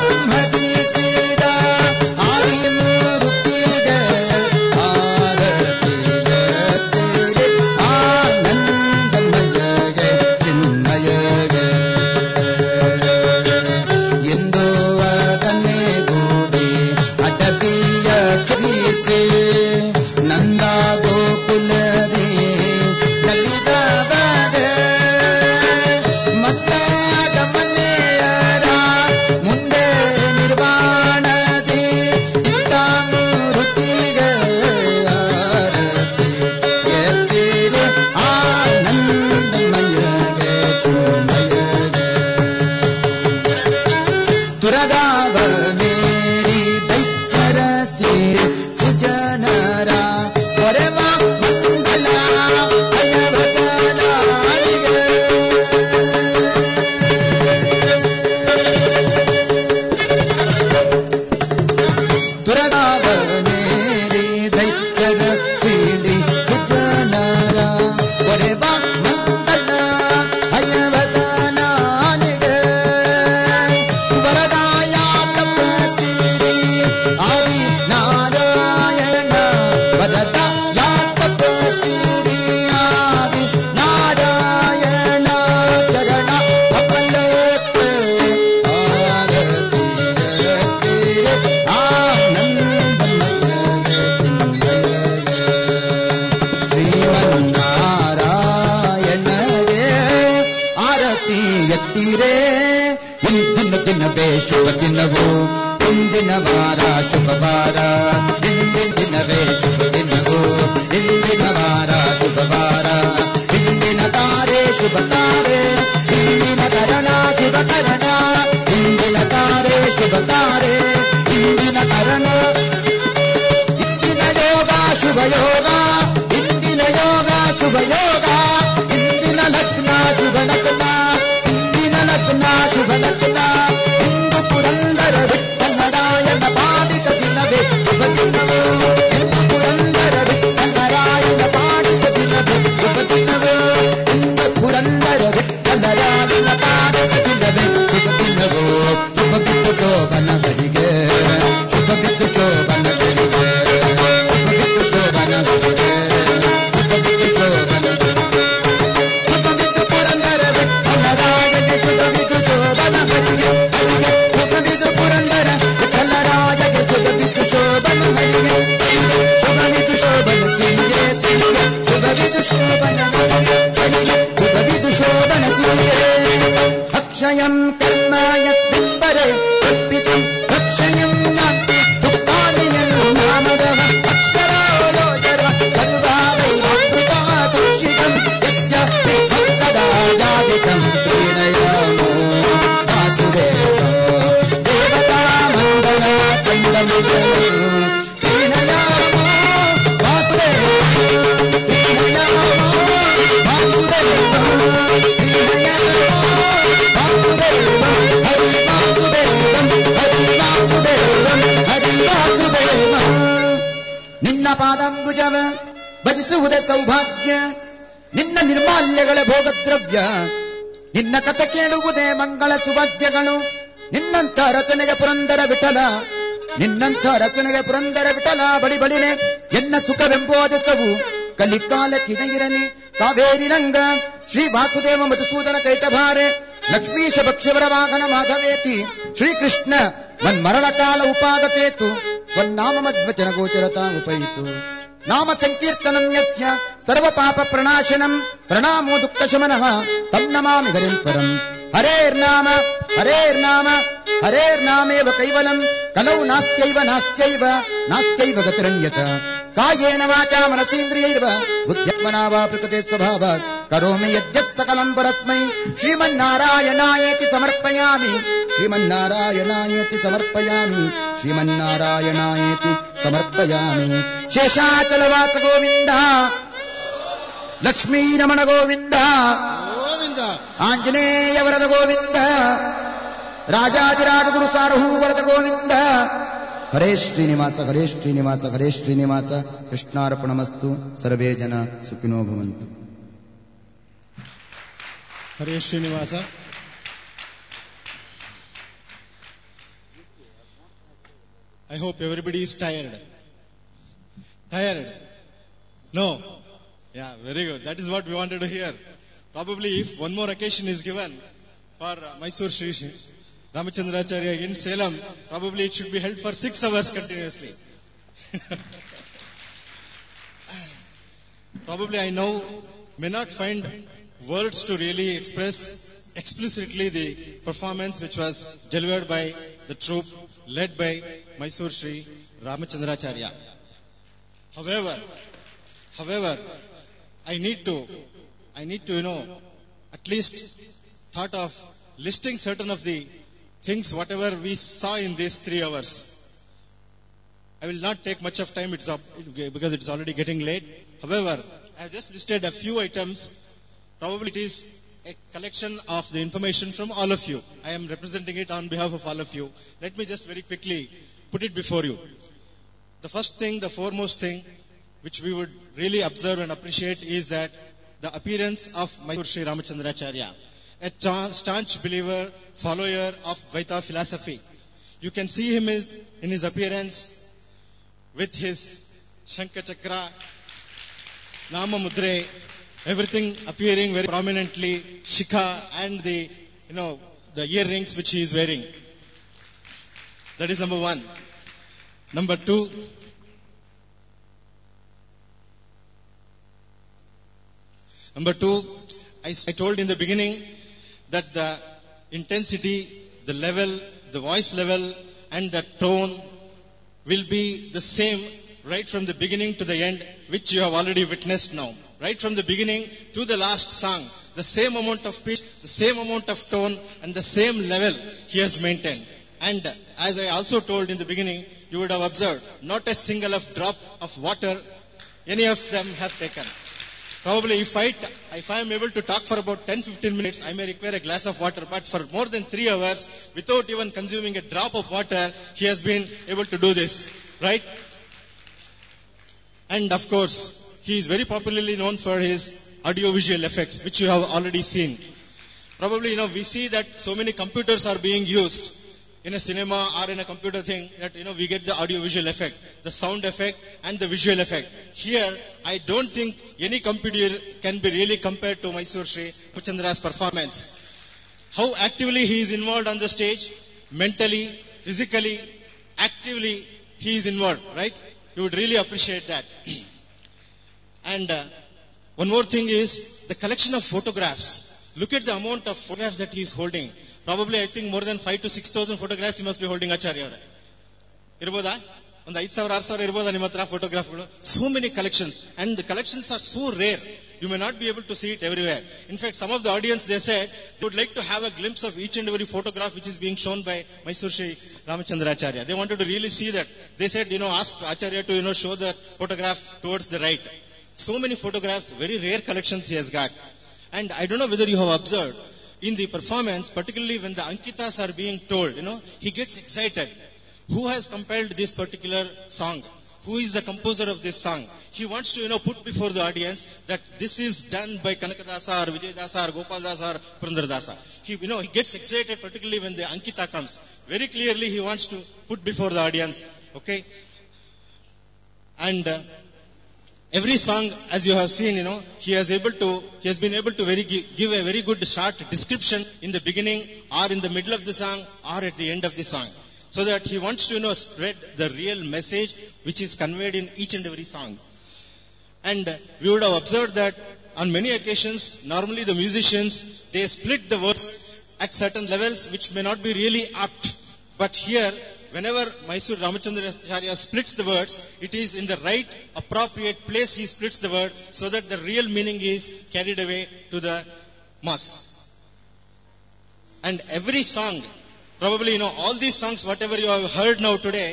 ಬ್ರಹ್ಮದಿಸಿದ ಆದಿಮೂರ್ತಿಗೆ ಆರತಿಯತ್ತಿರೆ ಆನಂದಮಯಗೆ ಚಿನ್ಮಯಗೆ ಎಂದು ಅದನ್ನೇ ಗೂಡಿ ಅಟಪಿಯ ಕ್ಷಿಸಿ ನಂದ ಗೋಕುಲದಿ ನಲಿದವಗೆ ಮತ್ತಾಗ ಮನೆಯರ ಮುಂದೆ ನಿರ್ವಾಣದಿ ಇತ್ತ ಮೂರ್ತಿಗೆ ಆರತಿ ಎತ್ತಿರೆ ಆನಂದಮಯಗೆ ಚಿನ್ಮಯಗೆ ತುರಗಾವನೇರಿ ದೈತ್ಯರ ಸೇರಿ ಸುಜನರ ಹೊರೆವ ಮಂಗಲ ಅಯವದನಾನಿಗೆ ತುರಗಾವನೇರಿ ದೈತ್ಯರ ಸೇರಿ ಸುಜನರ ಹೊರೆವ ಮಂಗಲ ಅಯವದನಾನಿಗೆ ವರದಾಯ ತಪಸ್ಸಿರಿ ಆದಿ ನಾರಾಯಣ ವರದ ಯಾ ತಪಸ್ಸಿರಿ ಆದಿ ನಾರಾಯಣ ಚರಣ ಕಮಲಕ್ಕೆ ಆರತಿಯತ್ತಿರೆ ಆನಂದಮಯಗೆ ಚಿನ್ಮಯಗೆ ಶ್ರೀಮನ್ನಾರಾಯಣಗೆ ಆರತಿ ಎತ್ತಿರೆ ಇಂದಿನ ದಿನವೇ ಶುಭ ದಿನವು ಇಂದಿನ ವಾರ ಶುಭ ವಾರ ಇಂದಿನ ದಿನವೇ ಶುಭ ದಿನವು ಇಂದಿನ ವಾರ ಶುಭ ವಾರ ಇಂದಿನ ತಾರೆ ಶುಭ ತಾರೆ ಇಂದಿನ ಕರಣ ಶುಭ ಕರಣ ಇಂದಿನ ತಾರೆ ಶುಭ ತಾರೆ ಇಂದಿನ ಕರಣ ಇಂದಿನ ಯೋಗ ಶುಭ ಯೋಗ ಇಂದಿನ ಯೋಗ ಶುಭ ಯೋಗ ಇಂದಿನ ಲಗ್ನ ಶುಭ ಲಗ್ನ ಇಂದಿನ ಲಗ್ನ ಶುಭ ಲಗ್ನ ಇಂದು ಪುರಂದರ ವಿಠ್ಠಲರಾಯನ ಪಾಡಿಕ ದಿನವೇ ಶುಭ ದಿನವು ಇಂದು ಪುರಂದರ ವಿಠ್ಠಲರಾಯನ ಪಾಡಿಕ ದಿನವೇ ಶುಭ ದಿನವು ಇಂದು ಪುರಂದರ ವಿಠ್ಠಲರಾಯನ ಪಾಡಿಕ ದಿನವೇ ಶುಭ ದಿನವು ಶುಭ ಬಿದ್ದು ಶೋಭನಗರಿಗೆ ಶುಭ ಬಿದ್ದು ಶೋಭನಗರಿಗೆ ಶುಭ ಬಿದ್ದು ಶೋಭನಗರಿಗೆ ಶುಭ ಬಿದ್ದು ಶೋಭನಗರಿಗೆ ಶುಭ ಬಿದ್ದು ಪುರಂದರ ವಿಠ್ಠಲರಾಯಗೆ ಶುಭ ಬಿದ್ದು ಶೋಭನಗರಿಗೆ ಹರಿಗೆ ಶುಭ ಬಿದ್ದು ಪುರಂದರ ವಿಠ್ಠಲರಾಯಗೆ ಶುಭ ಬಿದ್ದು ಶೋಭನಗರಿಗೆ ಹರಿಗೆ ಶುಭ ಬಿದ್ದು ಶೋಭನ ಸಿರಿಗೆ ಸಿರಿಗೆ ಶುಭ ಬಿದ್ದು ಶೋಭನಗರಿಗೆ ಹರಿಗೆ ಶುಭ ಬಿದ್ದು ಶೋಭನ ಸಿರಿಗೆ ಅಕ್ಷಯಂ ಕರ್ಮ ಯಸ್ಮಿನ್ ಪರೆ ಕಲ್ಪಿತಂ ಅಕ್ಷಯಂ ನಾಸ್ತಿ ದುಃಖಾನಿಯಂ ನಾಮದಃ ಅಕ್ಷರಾಯೋ ಜರ ಸರ್ವಾದೈವಾಮೃತ ತುಕ್ಷಿತಂ ಯಸ್ಯ ವಿಭತ್ಸದಾ ಜಾದಿಕಂ ಪ್ರೀಣಯಾಮೋ ವಾಸುದೇವಂ ದೇವತಾ ಮಂಡಲ ಕಂಡಮಿಡಲು ಪ್ರೀಣಯಾಮೋ ವಾಸುದೇವಂ ಪ್ರೀಣಯಾಮೋ ವಾಸುದೇವಂ ಪ್ರೀಣಯಾಮೋ ವಾಸುದೇವಂ ಹರಿ ವಾಸುದೇವಂ ಹರಿ ವಾಸುದೇವಂ ಹರಿ ವಾಸುದೇವಂ ನಿನ್ನ ಪಾದಾಂಬುಜವ ಭಜಿಸುವುದೇ ಸೌಭಾಗ್ಯ ನಿನ್ನ ನಿರ್ಮಾಲ್ಯಗಳ ಭೋಗದ್ರವ್ಯ ನಿನ್ನ ಕಥೆ ಕೇಳುವುದೇ ಮಂಗಳ ಸುವಾದ್ಯಗಳು ನಿನ್ನಂಥ ರಚನೆಗೆ ಪುರಂದರ ವಿಠಲ ನಿನ್ನಂಥ ರಚನೆಗೆ ಪುರಂದರ ವಿಠಲ ಬಳಿ ಬಳಿನೆ ಎನ್ನ ಸುಖವೆಂಬೋದಸ್ತವು ಕಲಿಕಾಲಕ್ಕಿದಗಿರಲಿ ಕಾವೇರಿ ರಂಗ ಶ್ರೀ ವಾಸುದೇವ ಮಧುಸೂದನ ಕೈಟಭಾರೆ ಲಕ್ಷ್ಮೀಶ ಭಕ್ಷ್ಯವರ ವಾಹನ ಮಾಧವೇತಿ ಶ್ರೀಕೃಷ್ಣ ಮನ್ಮರಣ ಕಾಲ ಉಪಾಗತೇತು ವನ್ನಾಮ ಮಧ್ವಚನ ಗೋಚರತಾ ಉಪಯಿತು ನಾಮ ಸಂಕೀರ್ತನಂ ಯಸ್ಯ ಸರ್ವ ಪಾಪ ಪ್ರಣಾಶನಂ ಪ್ರಣಾಮೋ ದುಃಖ ಶಮನಃ ತಂ ನಮಾಮಿ ಹರಿಂ ಪರಂ ಹರೇರ್ನಾಮ ಹರೇರ್ನಾಮ ಹರೇರ್ನಾಮೇವ ಕೈವಲಂ ಕಲೌ ನಾಸ್ತ್ಯೈವ ನಾಸ್ತ್ಯೈವ ನಾಸ್ತ್ಯೈವ ಗತಿರನ್ಯತ ಕಾಯೇನ ವಾಚಾ ಮನಸೇಂದ್ರಿಯೈರ್ವ ಬುದ್ಧ್ಯಾತ್ಮನಾ ವಾ ಪ್ರಕೃತೆ ಸ್ವಭಾವಾತ್ ಕರೋಮಿ ಯದ್ಯಃ ಸಕಲಂ ಪರಸ್ಮೈ ಶ್ರೀಮನ್ನಾರಾಯಣಾಯೇತಿ ಸಮರ್ಪಯಾಮಿ ಶ್ರೀಮನ್ನಾರಾಯಣಾಯೇತಿ ಸಮರ್ಪಯಾಮಿ ಶ್ರೀಮನ್ನಾರಾಯಣಾಯೇತಿ ಸಮರ್ಪಯಾಮಿ ಶೇಷಾಚಲವಾಸ ಗೋವಿಂದ ಲಕ್ಷ್ಮೀ ರಮಣ ಗೋವಿಂದ ಗೋವಿಂದ ಆಂಜನೇಯ ವರದ ಗೋವಿಂದ ರಾಜಾದಿರಾಜ ಗುರು ಸಾರಹೂ ವರದ ಗೋವಿಂದ ಹರೇ ಶ್ರೀನಿವಾಸ ಹರೇ ಶ್ರೀನಿವಾಸ ಹರೇ ಶ್ರೀನಿವಾಸ ಕೃಷ್ಣಾರ್ಪಣಮಸ್ತು ಸರ್ವೇ ಜನ ಸುಖಿನೋ ಭವಂತು. ಹರೇ Srinivasa. I hope everybody is tired. Tired? No? Yeah, very good. That is what we wanted to hear. Probably if one more occasion is given for uh, Mysore Sri Ramachandracharya in Salem, probably it should be held for six hours continuously. Probably I now may not find words to really express explicitly the performance which was delivered by the troupe led by Mysore Sri Ramachandracharya. However, however, I need to, I need to, you know, at least thought of listing certain of the things, whatever we saw in these three hours. I will not take much of time, it's up, because it's already getting late. However, I have just listed a few items. Probably it is a collection of the information from all of you. I am representing it on behalf of all of you. Let me just very quickly put it before you. The first thing, the foremost thing, which we would really observe and appreciate is that the appearance of Mysore Sri Ramachandracharya, a staunch believer, follower of Dvaita philosophy. You can see him in his appearance with his Shankha Chakra, Nama Mudre, everything appearing very prominently, Shikha and the, you know, the earrings which he is wearing. That is number one. Number two, number two, I, I told in the beginning that the intensity, the level, the voice level and the tone will be the same right from the beginning to the end, which you have already witnessed now. Right from the beginning to the last song, the same amount of pitch, the same amount of tone and the same level he has maintained. And as I also told in the beginning, you would have observed, not a single of drop of water any of them have taken. Probably if I, if I am able to talk for about ten to fifteen minutes, I may require a glass of water, but for more than three hours, without even consuming a drop of water, he has been able to do this, right? And of course, he is very popularly known for his audiovisual effects, which you have already seen. Probably, you know, we see that so many computers are being used in a cinema or in a computer thing that, you know, we get the audio-visual effect, the sound effect and the visual effect. Here, I don't think any computer can be really compared to Mysore Sri Ramachandra's performance. How actively he is involved on the stage, mentally, physically, actively he is involved, right? You would really appreciate that. And uh, one more thing is the collection of photographs. Look at the amount of photographs that he is holding. Probably, I think more than five to six thousand photographs he must be holding, Acharya. Irboda? On the eight thousand, six thousand irboda nimatra photograph. So many collections, and the collections are so rare. You may not be able to see it everywhere. In fact, some of the audience, they said they would like to have a glimpse of each and every photograph which is being shown by Mysore Sri Ramachandracharya. They wanted to really see that. They said, you know, ask Acharya to, you know, show the photograph towards the right. So many photographs, very rare collections he has got. And I don't know whether you have observed, in the performance, particularly when the Ankitas are being told, you know, he gets excited. Who has compiled this particular song? Who is the composer of this song? He wants to, you know, put before the audience that this is done by Kanakadasa or Vijayadasa or Gopaldasa or Purandaradasa. He, you know, he gets excited, particularly when the Ankita comes. Very clearly, he wants to put before the audience. Okay? And uh, every song, as you have seen, you know, he has able to, he has been able to very give a very good short description in the beginning or in the middle of the song or at the end of the song. So that he wants to, you know, spread the real message which is conveyed in each and every song. And we would have observed that on many occasions, normally the musicians, they split the words at certain levels which may not be really apt. But here, whenever Mysore Ramachandracharya splits the words, it is in the right, appropriate place he splits the word so that the real meaning is carried away to the mass. And every song, probably, you know, all these songs, whatever you have heard now today,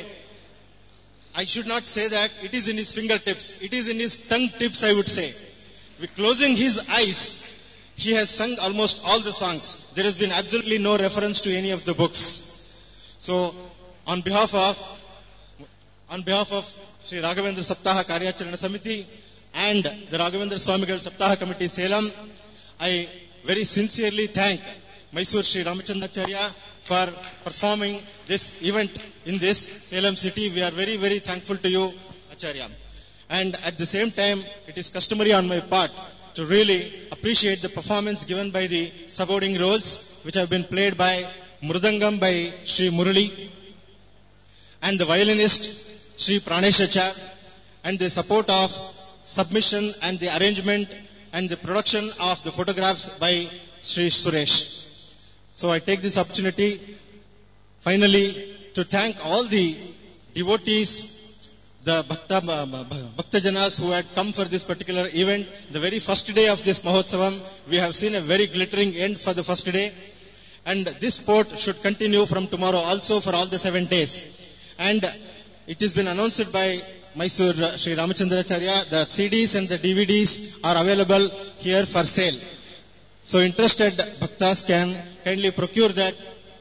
I should not say that it is in his fingertips. It is in his tongue tips, I would say. With closing his eyes, he has sung almost all the songs. There has been absolutely no reference to any of the books. So, on behalf of, on behalf of Sri Raghavendra Saptaha Karyacharana Samiti and the Raghavendra Swamigal Saptaha Committee Salem, I very sincerely thank Mysore Sri Ramachandracharya for performing this event in this Salem city. We are very, very thankful to you, Acharya. And at the same time, it is customary on my part to really appreciate the performance given by the supporting roles, which have been played by Mridangam by Sri Murali, and the violinist Sri Praneshachar, and the support of submission and the arrangement and the production of the photographs by Sri Suresh. So I take this opportunity finally to thank all the devotees, the Bhakta, Bhakta Janas who had come for this particular event. The very first day of this Mahotsavam, we have seen a very glittering end for the first day. And this sport should continue from tomorrow also for all the seven days. And it has been announced by Mysore Sri Ramachandracharya that C Ds and the D V Ds are available here for sale. So interested Bhaktas can kindly procure that.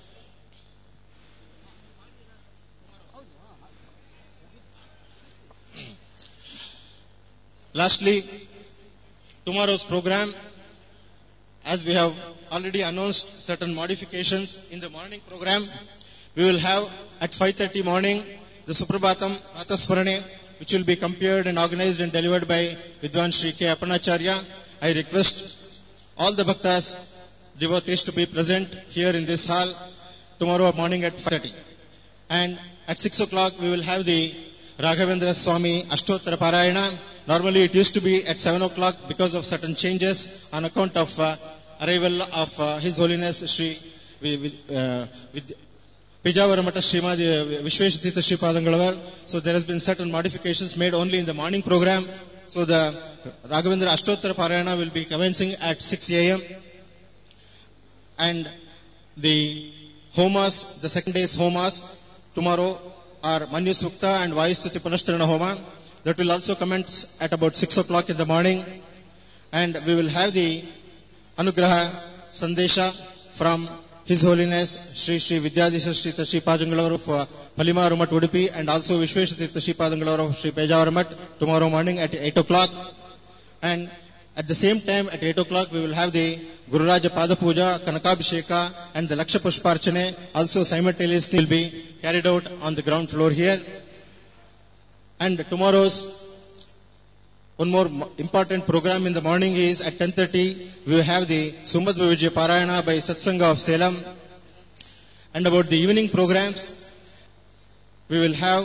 Lastly, tomorrow's program, as we have already announced certain modifications in the morning program, we will have at five thirty morning the Suprabhatam Rathasmarane, which will be compared and organized and delivered by Vidwan Sri K. Appanacharya. I request all the Bhaktas, devotees to be present here in this hall tomorrow morning at five thirty. And at six o'clock we will have the Raghavendra Swami Ashtottara Parayana. Normally it used to be at seven o'clock because of certain changes on account of uh, arrival of uh, His Holiness Sri uh, Pejavara Mata Srimad Vishweshatita Sri Padangalavar. So there has been certain modifications made only in the morning program. So the Raghavendra Ashtottara Parayana will be commencing at six a m and the Homas, the second day's Homas, tomorrow are Manyu Sukta and Vayustuti Punashtarana Homa. That will also commence at about six o'clock in the morning. And we will have the Anugraha Sandesha from His Holiness Sri Sri Vidyadisha Sri Tashi Pajangalavaru of Palimaru Mat Udupi, and also Vishweshatita Tashi Pajangalavaru of Sri Pejavara Mat tomorrow morning at eight o'clock. And at the same time at eight o'clock we will have the Guru Raja Pada Puja, Kanakabhisheka and the Laksha Pushparchane also simultaneously will be carried out on the ground floor here. And tomorrow's one more important program in the morning is at ten thirty we will have the Sumadhva Vijaya Parayana by Satsanga of Salem. And about the evening programs, we will have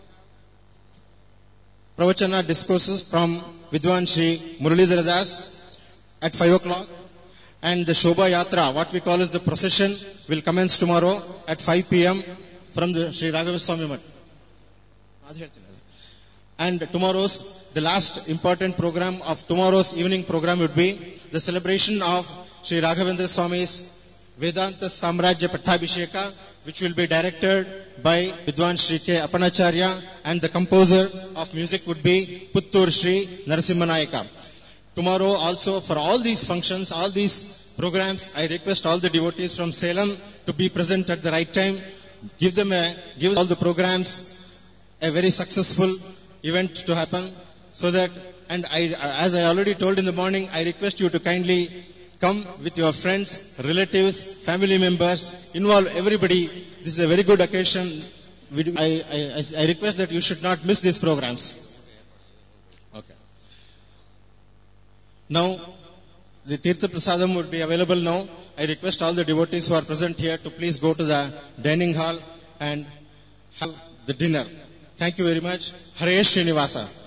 Pravachana discourses from Vidwan Sri Muralidhara Das at five o'clock. And the Shobha Yatra, what we call as the procession, will commence tomorrow at five p m from the Sri Raghavendra Swami Mat. And tomorrow's, the last important program of tomorrow's evening program would be the celebration of Sri Raghavendra Swami's Vedanta Samrajya Pattabhisheka, which will be directed by Vidwan Sri K. Appanacharya, and the composer of music would be Puttur Sri Narasimhanayaka. Tomorrow also, for all these functions, all these programs, I request all the devotees from Salem to be present at the right time. Give them a, give all the programs a very successful event to happen, so that, and I, as I already told in the morning, I request you to kindly come with your friends, relatives, family members, involve everybody. This is a very good occasion. I, I, I request that you should not miss these programs. Okay. Now, the Tirtha Prasadam would be available now. I request all the devotees who are present here to please go to the dining hall and have the dinner. Thank you very much. Hare Srinivasa.